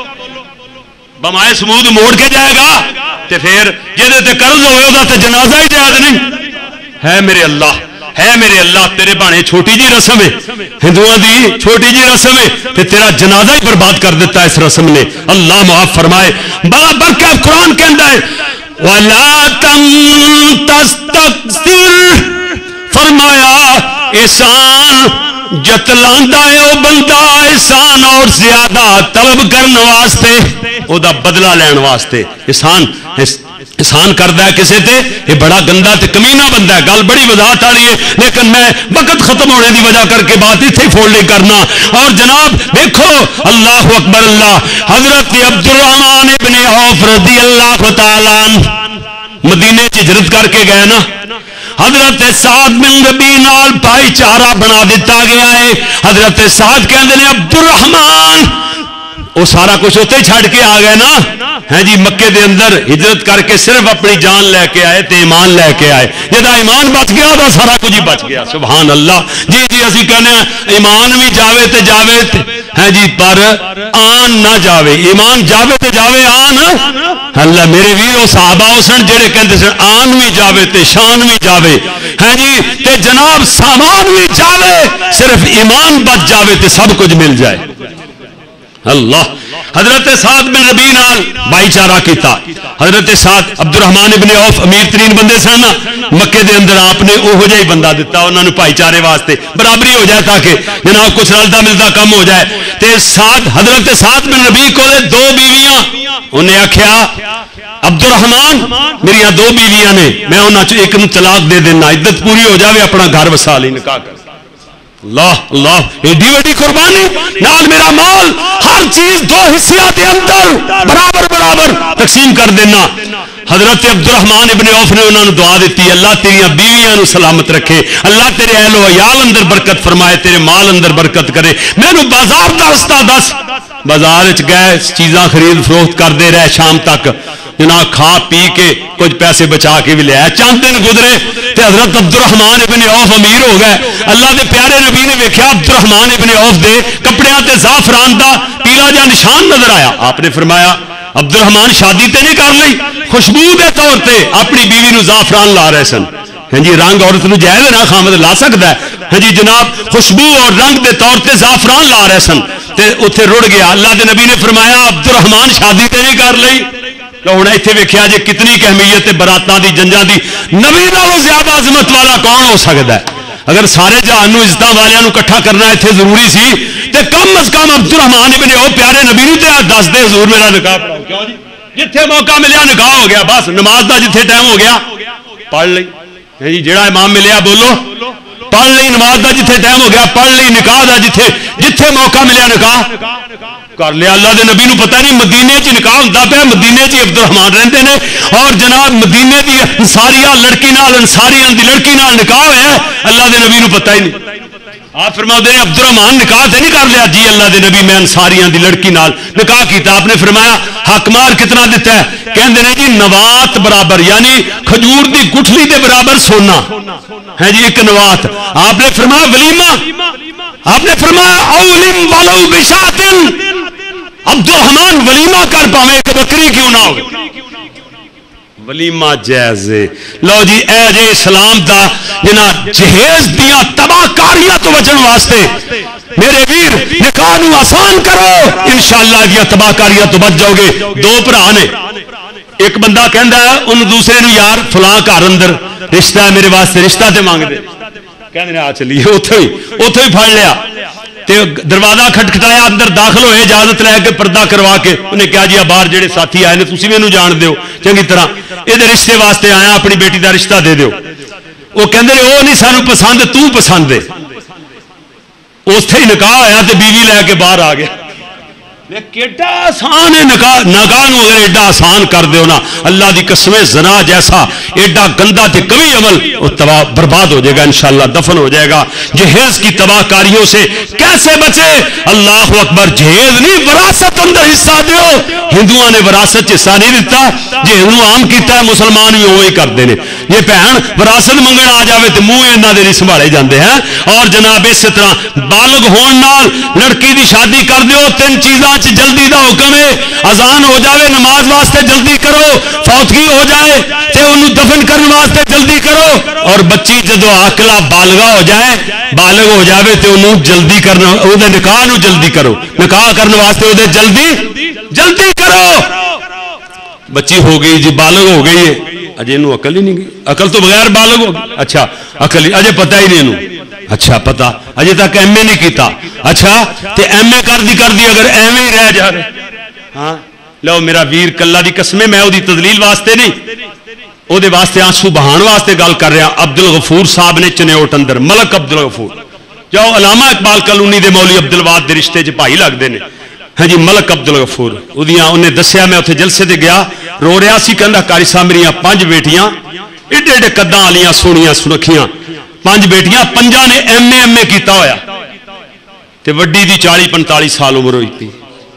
بمائے سمود موڑ کے جائے گا تے پھر جہاں تے قرض ہوئے وہ تے جنازہ ہی جائز نہیں ہے. میرے اللہ ہے میرے اللہ تیرے بانے چھوٹی جی رسم ہے ہندوؤں دی چھوٹی جی رسم ہے تے تیرا جنازہ ہی برباد کر دیتا ہے اس رسم نے. اللہ معاف فرمائے. بڑا برکت قرآن کہندا ہے وَلَا تَمْ تَسْتَكْثِرْ فرمایا احسان جتلاندا ہے وہ بندہ احسان اور زیادہ طلب کرنے واسطے او دا بدلہ لین واسطے احسان احسان کردا ہے کسے تے یہ بڑا گندا تے کمینہ بندہ ہے. گل بڑی وضاحت والی ہے لیکن میں وقت ختم ہونے دی وجہ کر کے بات اتنے ہی فول نہیں کرنا. اور جناب دیکھو اللہ اکبر اللہ حضرت عبد الرحمن ابن عوف رضی اللہ تعالیٰ مدینے چ ہجرت کر کے گئے نا حضرت سعد بن ربیع نال بھائی چارہ بنا دیتا گیا ہے. حضرت سعد کہندے نے عبد الرحمن وہ سارا کچھ اتنے چھڑ کے آ گئے نا ہے جی مکے دے اندر ہجرت کر کے صرف اپنی جان لے کے آئے تے ایمان لے کے آئے. جدا ایمان بچ گیا تو سارا کچھ ہی بچ گیا. سبحان اللہ. جی جی اسی کہنے ہیں ایمان بھی جاوے تے جاوے ہے جی پر آن نہ جاوے. ایمان جاوے تے جاوے آن اللہ میرے ویرو صحابہ سن جڑے کہندے سن آن بھی جاوے تے شان بھی جاوے ہے جی تے جناب سامان بھی جاوے صرف ایمان بچ جاوے تے سب کچھ مل جائے. اللہ حضرت سعد بن ربیع نال بھائی چارہ کیتا. حضرت سعد عبد الرحمن ابن عوف امیر ترین بندے سن مکے دے اندر آپ نے اوہو جہا ہی بندہ دیتا انہوں نے بھائی چارے واسطے برابری ہو جائے تاکہ جناب کچھ رلتا ملتا کم ہو جائے. تے سعد حضرت سعد بن ربیع کو دو بیویاں انہیں آخیا عبد الرحمن میری دو بیویاں نے میں انہوں نے ایک نو طلاق دے دینا عدت پوری ہو جاوے اپنا گھر وسا لی نکاح کر. اللہ اللہ ایڈی ویڈی قربانی نال میرا مال ہر چیز دو حصیاں دے اندر برابر برابر تقسیم کر دینا. حضرت عبد الرحمن ابن عوف نے انہوں نے دعا دیتی اللہ تیریاں بیویاں نو سلامت رکھے اللہ تیرے اہل و عیال اندر برکت فرمائے تیرے مال اندر برکت کرے. میں نو بازار دا رستہ دس. بازار وچ گئے چیزاں خرید فروخت کرتے رہے شام تک جناب کھا پی کے کچھ پیسے بچا کے بھی لے آئے. چند دن گزرے تے حضرت عبد الرحمن ابن عوف امیر ہو گئے. اللہ دے پیارے نبی نے ویکھیا عبد الرحمن ابن عوف دے کپڑیاں تے زعفران دا پیلا جا نشان نظر آیا. آپ نے فرمایا عبد الرحمن شادی تے نہیں کر لی خوشبو دے طور تے اپنی بیوی نو زعفران لا رہے سن. ہاں جی رنگ عورت نو جائز نہ خامد لا سکتا ہے. ہاں جی جناب خوشبو اور رنگ دے طور تے زعفران لا رہے سن تے اتنے رڑ گیا. اللہ دے نبی نے فرمایا عبد الرحمن شادی تے نہیں کر لی. ہوں اتنے ویکیا جی کتنی اہمیت براتاں دی جنجاں دی نبی نالوں زیادہ عظمت والا کون ہو سکتا ہے. اگر سارے جہان نو عزت والوں کٹھا کرنا اتنے ضروری سی تے کم از کم عبد الرحمن ابن عوف پیارے نبی نو تے دس دے حضور میرا نکاح پڑھاؤ. کیوں جی جتھے موقع ملیا نکاح ہو گیا بس نماز دا جتھے ٹائم ہو گیا پڑھ لی. جی جہاں امام ملیا بولو پڑھ لی. نماز دا جتھے ٹائم ہو گیا پڑھ لی. نکاح دا جتھے جتھے موقع ملیا نکاح کر لیا. اللہ دے نبی نو پتہ نہیں مدینے چ نکاح ہوندا پیا مدینے چ عبد الرحمن رہندے نے اور جناب مدینے دی انصاریہ لڑکی نال انصاریاں دی لڑکی نال نکاح ہویا ہے. اللہ دے نبی نو پتہ ہی نہیں. آپ فرماتے ہیں عبد الرحمن نکاح تے نہیں کر لیا. جی اللہ دے نبی میں انصاریاں دی لڑکی نال نکاح کیتا. آپ نے فرمایا حق مار کتنا دیتا ہے؟ کہندے نے جی نوات برابر یعنی کھجور دی گٹھلی دے برابر سونا ہے جی ایک نوات. آپ نے فرمایا ولیمہ. آپ نے فرمایا اولم ولو بشاتن عبد الرحمن ولیمہ کر پاویں ایک بکری کیوں نہ ہو. ولیمہ جائز. لو جی اے جے اسلام دا جنا جہیز دیاں تباہ کاریاں تو بچن واسطے میرے ویر نکاح نو آسان کرو انشاءاللہ دیاں تباہ کاریاں تو بچ جاؤ گے. دو بھرا نے ایک بندہ کہندا ہے ان دوسرے نو یار فلاں گھر اندر رشتہ ہے میرے واسطے رشتہ تے مانگ دے. کہندے نے آ چلیے اوتھے ہی اوتھے ہی پھڑ لیا تے دروازہ کھٹکھٹایا اندر داخل ہوئے اجازت لے کے پردہ کروا کے انہیں کہا جی باہر جڑے ساتھی آئے نے تسی مینوں جان دیو چنگی طرح یہ رشتے واسطے آیا اپنی بیٹی دا رشتہ دے دیو. وہ کہندے نے وہ نہیں سانو پسند تو پسند ہے. اوتھے ہی نکاح ہویا تے بیوی لے کے باہر آ گیا. کیڈا آسان ہے نکاح نکاح نو اگر ایڈا آسان کر دیو نا اللہ دی قسمیں زنا جیسا ایڈا گندا تے کبھی عمل وہ تباہ برباد ہو جائے گا انشاءاللہ دفن ہو جائے گا جہیز کی تباہ کاریوں سے کیسے بچے اللہ اکبر جہیز نہیں وراثت اندر حصہ دیو ہندوؤں نے وراثت حصہ نہیں دیتا جہیز عام کیتا ہے مسلمان بھی وہی کرتے ہیں یہ بہن وراثت منگن آ جاوے تو منہ انہاں دے نہیں سنبھالے جاندے ہیں اور جناب اس طرح بالغ ہون نال لڑکی دی شادی کر دیو تین چیزاں جلدی دا حکم ہے اذان ہو جائے نماز واسطے جلدی کرو فوتگی ہو جائے تے انہوں دفن کرنے واسطے جلدی کرو اور بچی جدو عاقلہ بالغہ ہو جائے بالغ ہو جائے تے انہوں جلدی کرنا او دے نکاح نو جلدی کرو نکاح کرنے واسطے او دے جلدی جلدی کرو بچی ہو گئی جی بالغ ہو گئی ہے اجے انہوں عقل ہی نہیں گئی عقل تو بغیر بالغ ہو گئی اچھا عقل ہی اجے پتہ ہی نہیں انہوں اچھا پتا اجے تک ایم اے نہیں کیتا اچھا تے ایم اے کر دی کر دی اگر ایم اے رہ جا رہے ہاں لو میرا ویر کلا دی قسمیں میں او دی تدلیل واسطے نہیں او دے واسطے آنسو بہان واسطے گل کر رہا عبدالغفور صاحب نے چنیوٹ اندر ملک عبدالغفور جاؤ علامہ اقبال کلونی دے مولی عبدالواد دے رشتے چ بھائی لگدے نے ہاں جی ملک عبدالغفور اودیاں انہیں دسیا میں اوتھے جلسے تے گیا رو رہا سی کہندا قاری صاحب میریاں پانچ بیٹیاں ایڈے ایڈے قداں والیاں سونیاں سنکھیاں پانچ بیٹیاں پنجا نے ایم اے ایم اے کیتا ہویا تے وڈی دی چالی پنتالی سال عمر ہوئی تھی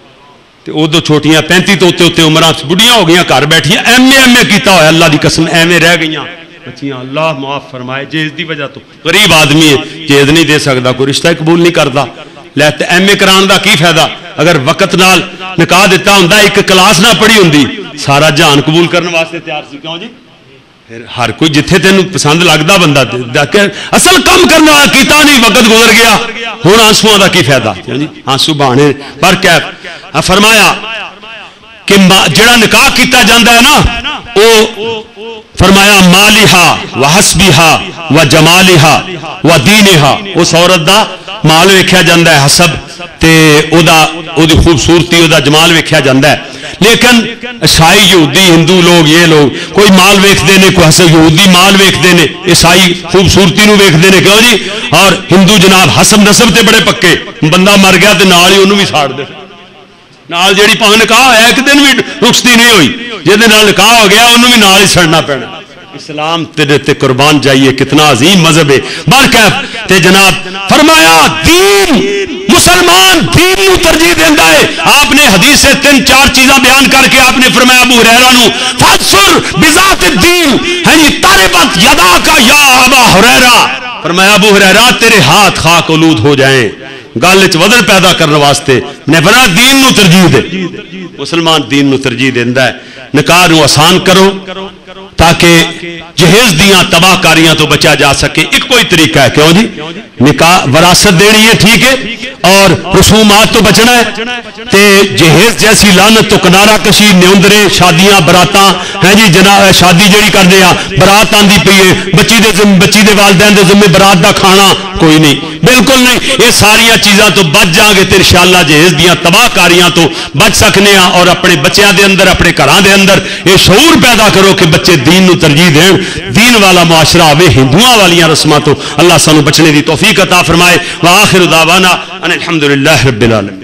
تے او دو چھوٹیاں پینتی تو اتے اتے عمراں بڑیاں ہو گئیاں گھر بیٹھیاں ایم اے ایم اے کیتا ہویا اللہ دی قسم ایم اے رہ گئیاں بچیاں اللہ معاف فرمائے جیز دی وجہ تو غریب آدمی ہے جیز نہیں دے سکتا کوئی رشتہ قبول نہیں کرتا لے تے ایم اے کران دا کی فائدہ اگر وقت نال نکاح دیتا ہوندا ایک کلاس نہ پڑھی ہوندی سارا جہان قبول کرنے واسطے تیار سی کیوں جی پھر ہر کوئی جتھے تینوں پسند لگتا بندہ اصل کام کرنے والا کیتا نہیں وقت گزر گیا ہوں آنسواں دا کی فائدہ آنسو بہانے پر کیف فرمایا کہ جڑا نکاح کیتا جاندہ ہے نا او فرمایا مالہا و حسبہا و جمالہا و دینہا اس عورت دا مال ویکھیا جاندہ ہے حسب تے او دا او دی خوبصورتی او دا جمال ویکھیا جاندہ ہے لیکن عیسائی یہودی ہندو لوگ یہ لوگ کوئی مال ویکھ دینے کوئی حسب یہودی مال ویکھ دینے عیسائی خوبصورتی نو ویکھ دینے کیوں جی اور ہندو جناب حسب نسب تے بڑے پکے بندہ مر گیا تے نال ہی انہوں بھی ساڑ دے نال جیڑی پاہ نکاح ہے ایک دن بھی رخصتی نہیں ہوئی جہدے نال نکاح ہو گیا انہوں بھی نال ہی سڑنا پینا اسلام تیرے تے قربان جائیے کتنا عظیم مذہب ہے برکیف تے جناب فرمایا دین مسلمان دین نو ترجیح دیندا ہے آپ نے حدیث سے تین چار چیزاں بیان کر کے آپ نے فرمایا ابو ہریرہ نو فاصر بذات الدین یعنی تربت یدا کا یا ابا ہریرہ فرمایا ابو ہریرہ تیرے ہاتھ خاک آلود ہو جائیں گل وچ وزن پیدا کرنے واسطے نے فرمایا دین نو ترجیح دے مسلمان دین نو ترجیح دیندا ہے نکاح نو آسان کرو تاکہ جہیز دیاں تباہ کاریاں تو بچا جا سکے ایک کوئی طریقہ ہے کیوں جی نکاح وراثت دینی ہے ٹھیک ہے اور رسومات تو بچنا ہے تے جہیز جیسی لعنت تو کنارہ کشی نیوندرے شادیاں براتاں ہیں جی جناب شادی جڑی کر دیا برات آندی پئی ہے بچی دے ذمہ بچی دے والدین دے ذمہ برات دا کھانا کوئی نہیں بالکل نہیں یہ ساریاں چیزاں تو بچ جاؤ گے تے انشاءاللہ جہیز دیاں تباہ کاریاں تو بچ سکنے ہیں اور اپنے بچیاں دے اندر اپنے گھراں دے اندر یہ شعور پیدا کرو کہ بچے دین نو ترجیح دین دین والا معاشرہ آوے ہندوؤں والیاں رسماں تو اللہ سانو بچنے دی توفیق عطا فرمائے وآخر دعوانا ان الحمدللہ رب العالمین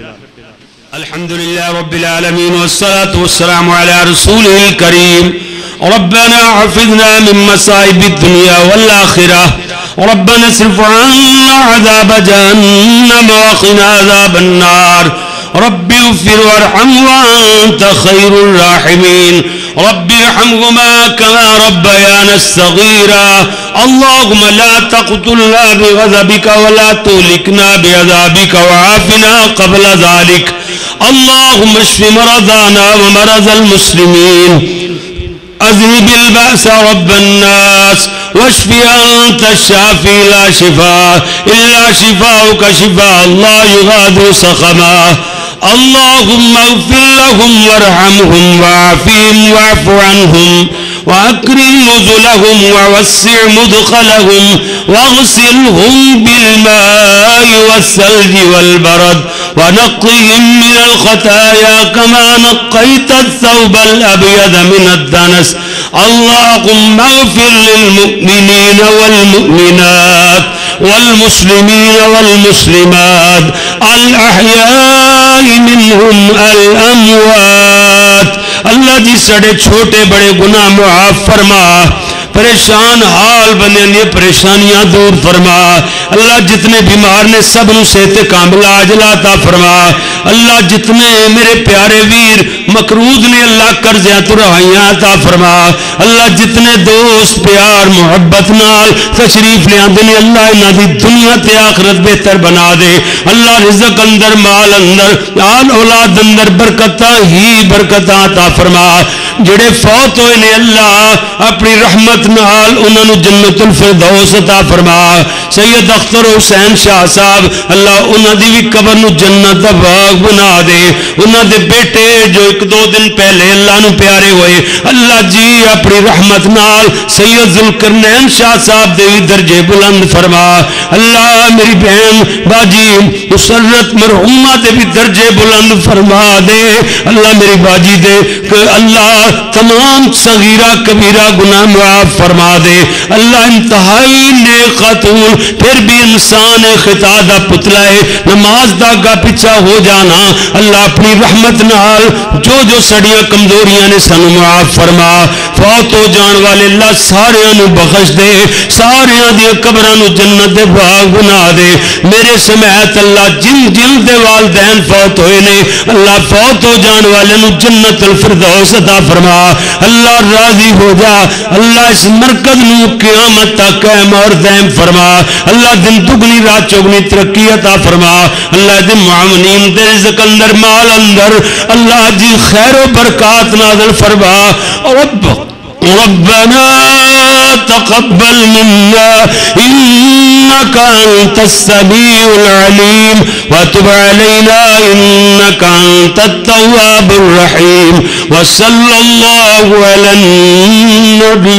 الحمدللہ رب العالمین والصلاة والسلام علی رسولہ الکریم ربنا حفظنا من مصائب الدنيا والآخرة ربنا اصرف عنا عذاب جهنم وقنا عذاب النار رب اغفر وارحم وأنت خير الراحمين رب ارحمهما كما ربيانا صغيرا اللهم لا تقتلنا بغضبك ولا تهلكنا بعذابك وعافنا قبل ذلك اللهم اشف مرضانا ومرضى المسلمين أذهب البأس رب الناس واشف أنت الشافي لا شفاء إلا شفاؤك شفاء لا يغادر سقما اللهم اغفر لهم وارحمهم وعافهم واعف عنهم وأكرم نزلهم ووسع مدخلهم واغسلهم بالماء والثلج والبرد ونقهم من الخطايا كما نقيت الثوب الأبيض من الدنس اللهم اغفر للمؤمنين والمؤمنات والمسلمين والمسلمات الأحياء منهم الاموات اللہ جی سڑے چھوٹے بڑے گناہ معاف فرما پریشان حال بنے نے پریشانیاں دور فرما اللہ جتنے بیمار نے سب نو صحت کامل عاجل عطا فرما اللہ جتنے میرے پیارے ویر مقروض نے اللہ قرضیاں تو رہائیاں عطا فرما اللہ جتنے دوست پیار محبت نال تشریف لے آندے نے اللہ انہاں دی دنیا تے آخرت بہتر بنا دے اللہ رزق اندر مال اندر آل اولاد اندر برکتاں ہی برکتاں عطا فرما جڑے فوت ہوئے نے اللہ اپنی رحمت نال انہاں نو جنت الفردوس عطا فرما سید اختر حسین شاہ صاحب اللہ انہاں دی بھی قبر نو جنت دا باغ بنا دے انہاں دے بیٹے جو ایک دو دن پہلے اللہ نو پیارے ہوئے اللہ جی اپنی رحمت نال سید ذوالقرنین شاہ صاحب دے درجے بلند فرما اللہ میری بہن باجی مسرت مرحومہ دے بھی درجے بلند فرما دے اللہ میری باجی دے کہ اللہ تمام صغیرہ کبیرہ گناہ معاف فرما دے اللہ انتہائی نیک خاتون پھر بھی انسان خطا دا پتلا ہے نماز دا گا پیچھا ہو جانا اللہ اپنی رحمت نال جو جو سڑیاں کمزوریاں نے سانو معاف فرما فوت ہو جان والے اللہ سارے نو بخش دے سارے دی قبراں نو جنت دے باغ بنا دے میرے سمیت اللہ جن جن دے والدین فوت ہوئے نے اللہ فوت ہو جان والے نو جنت الفردوس عطا فرما اللہ راضی ہو جا اللہ اس مرکز نو قیامت تک قائم اور دائم فرما اللہ دن دگنی رات چوگنی ترقی عطا فرما اللہ دن معاونین دے رزق اندر مال اندر اللہ جی خیر و برکات نازل فرما رب ربنا تقبل منا انك انت السميع العليم وتب علينا انك انت التواب الرحيم وصلى الله على النبي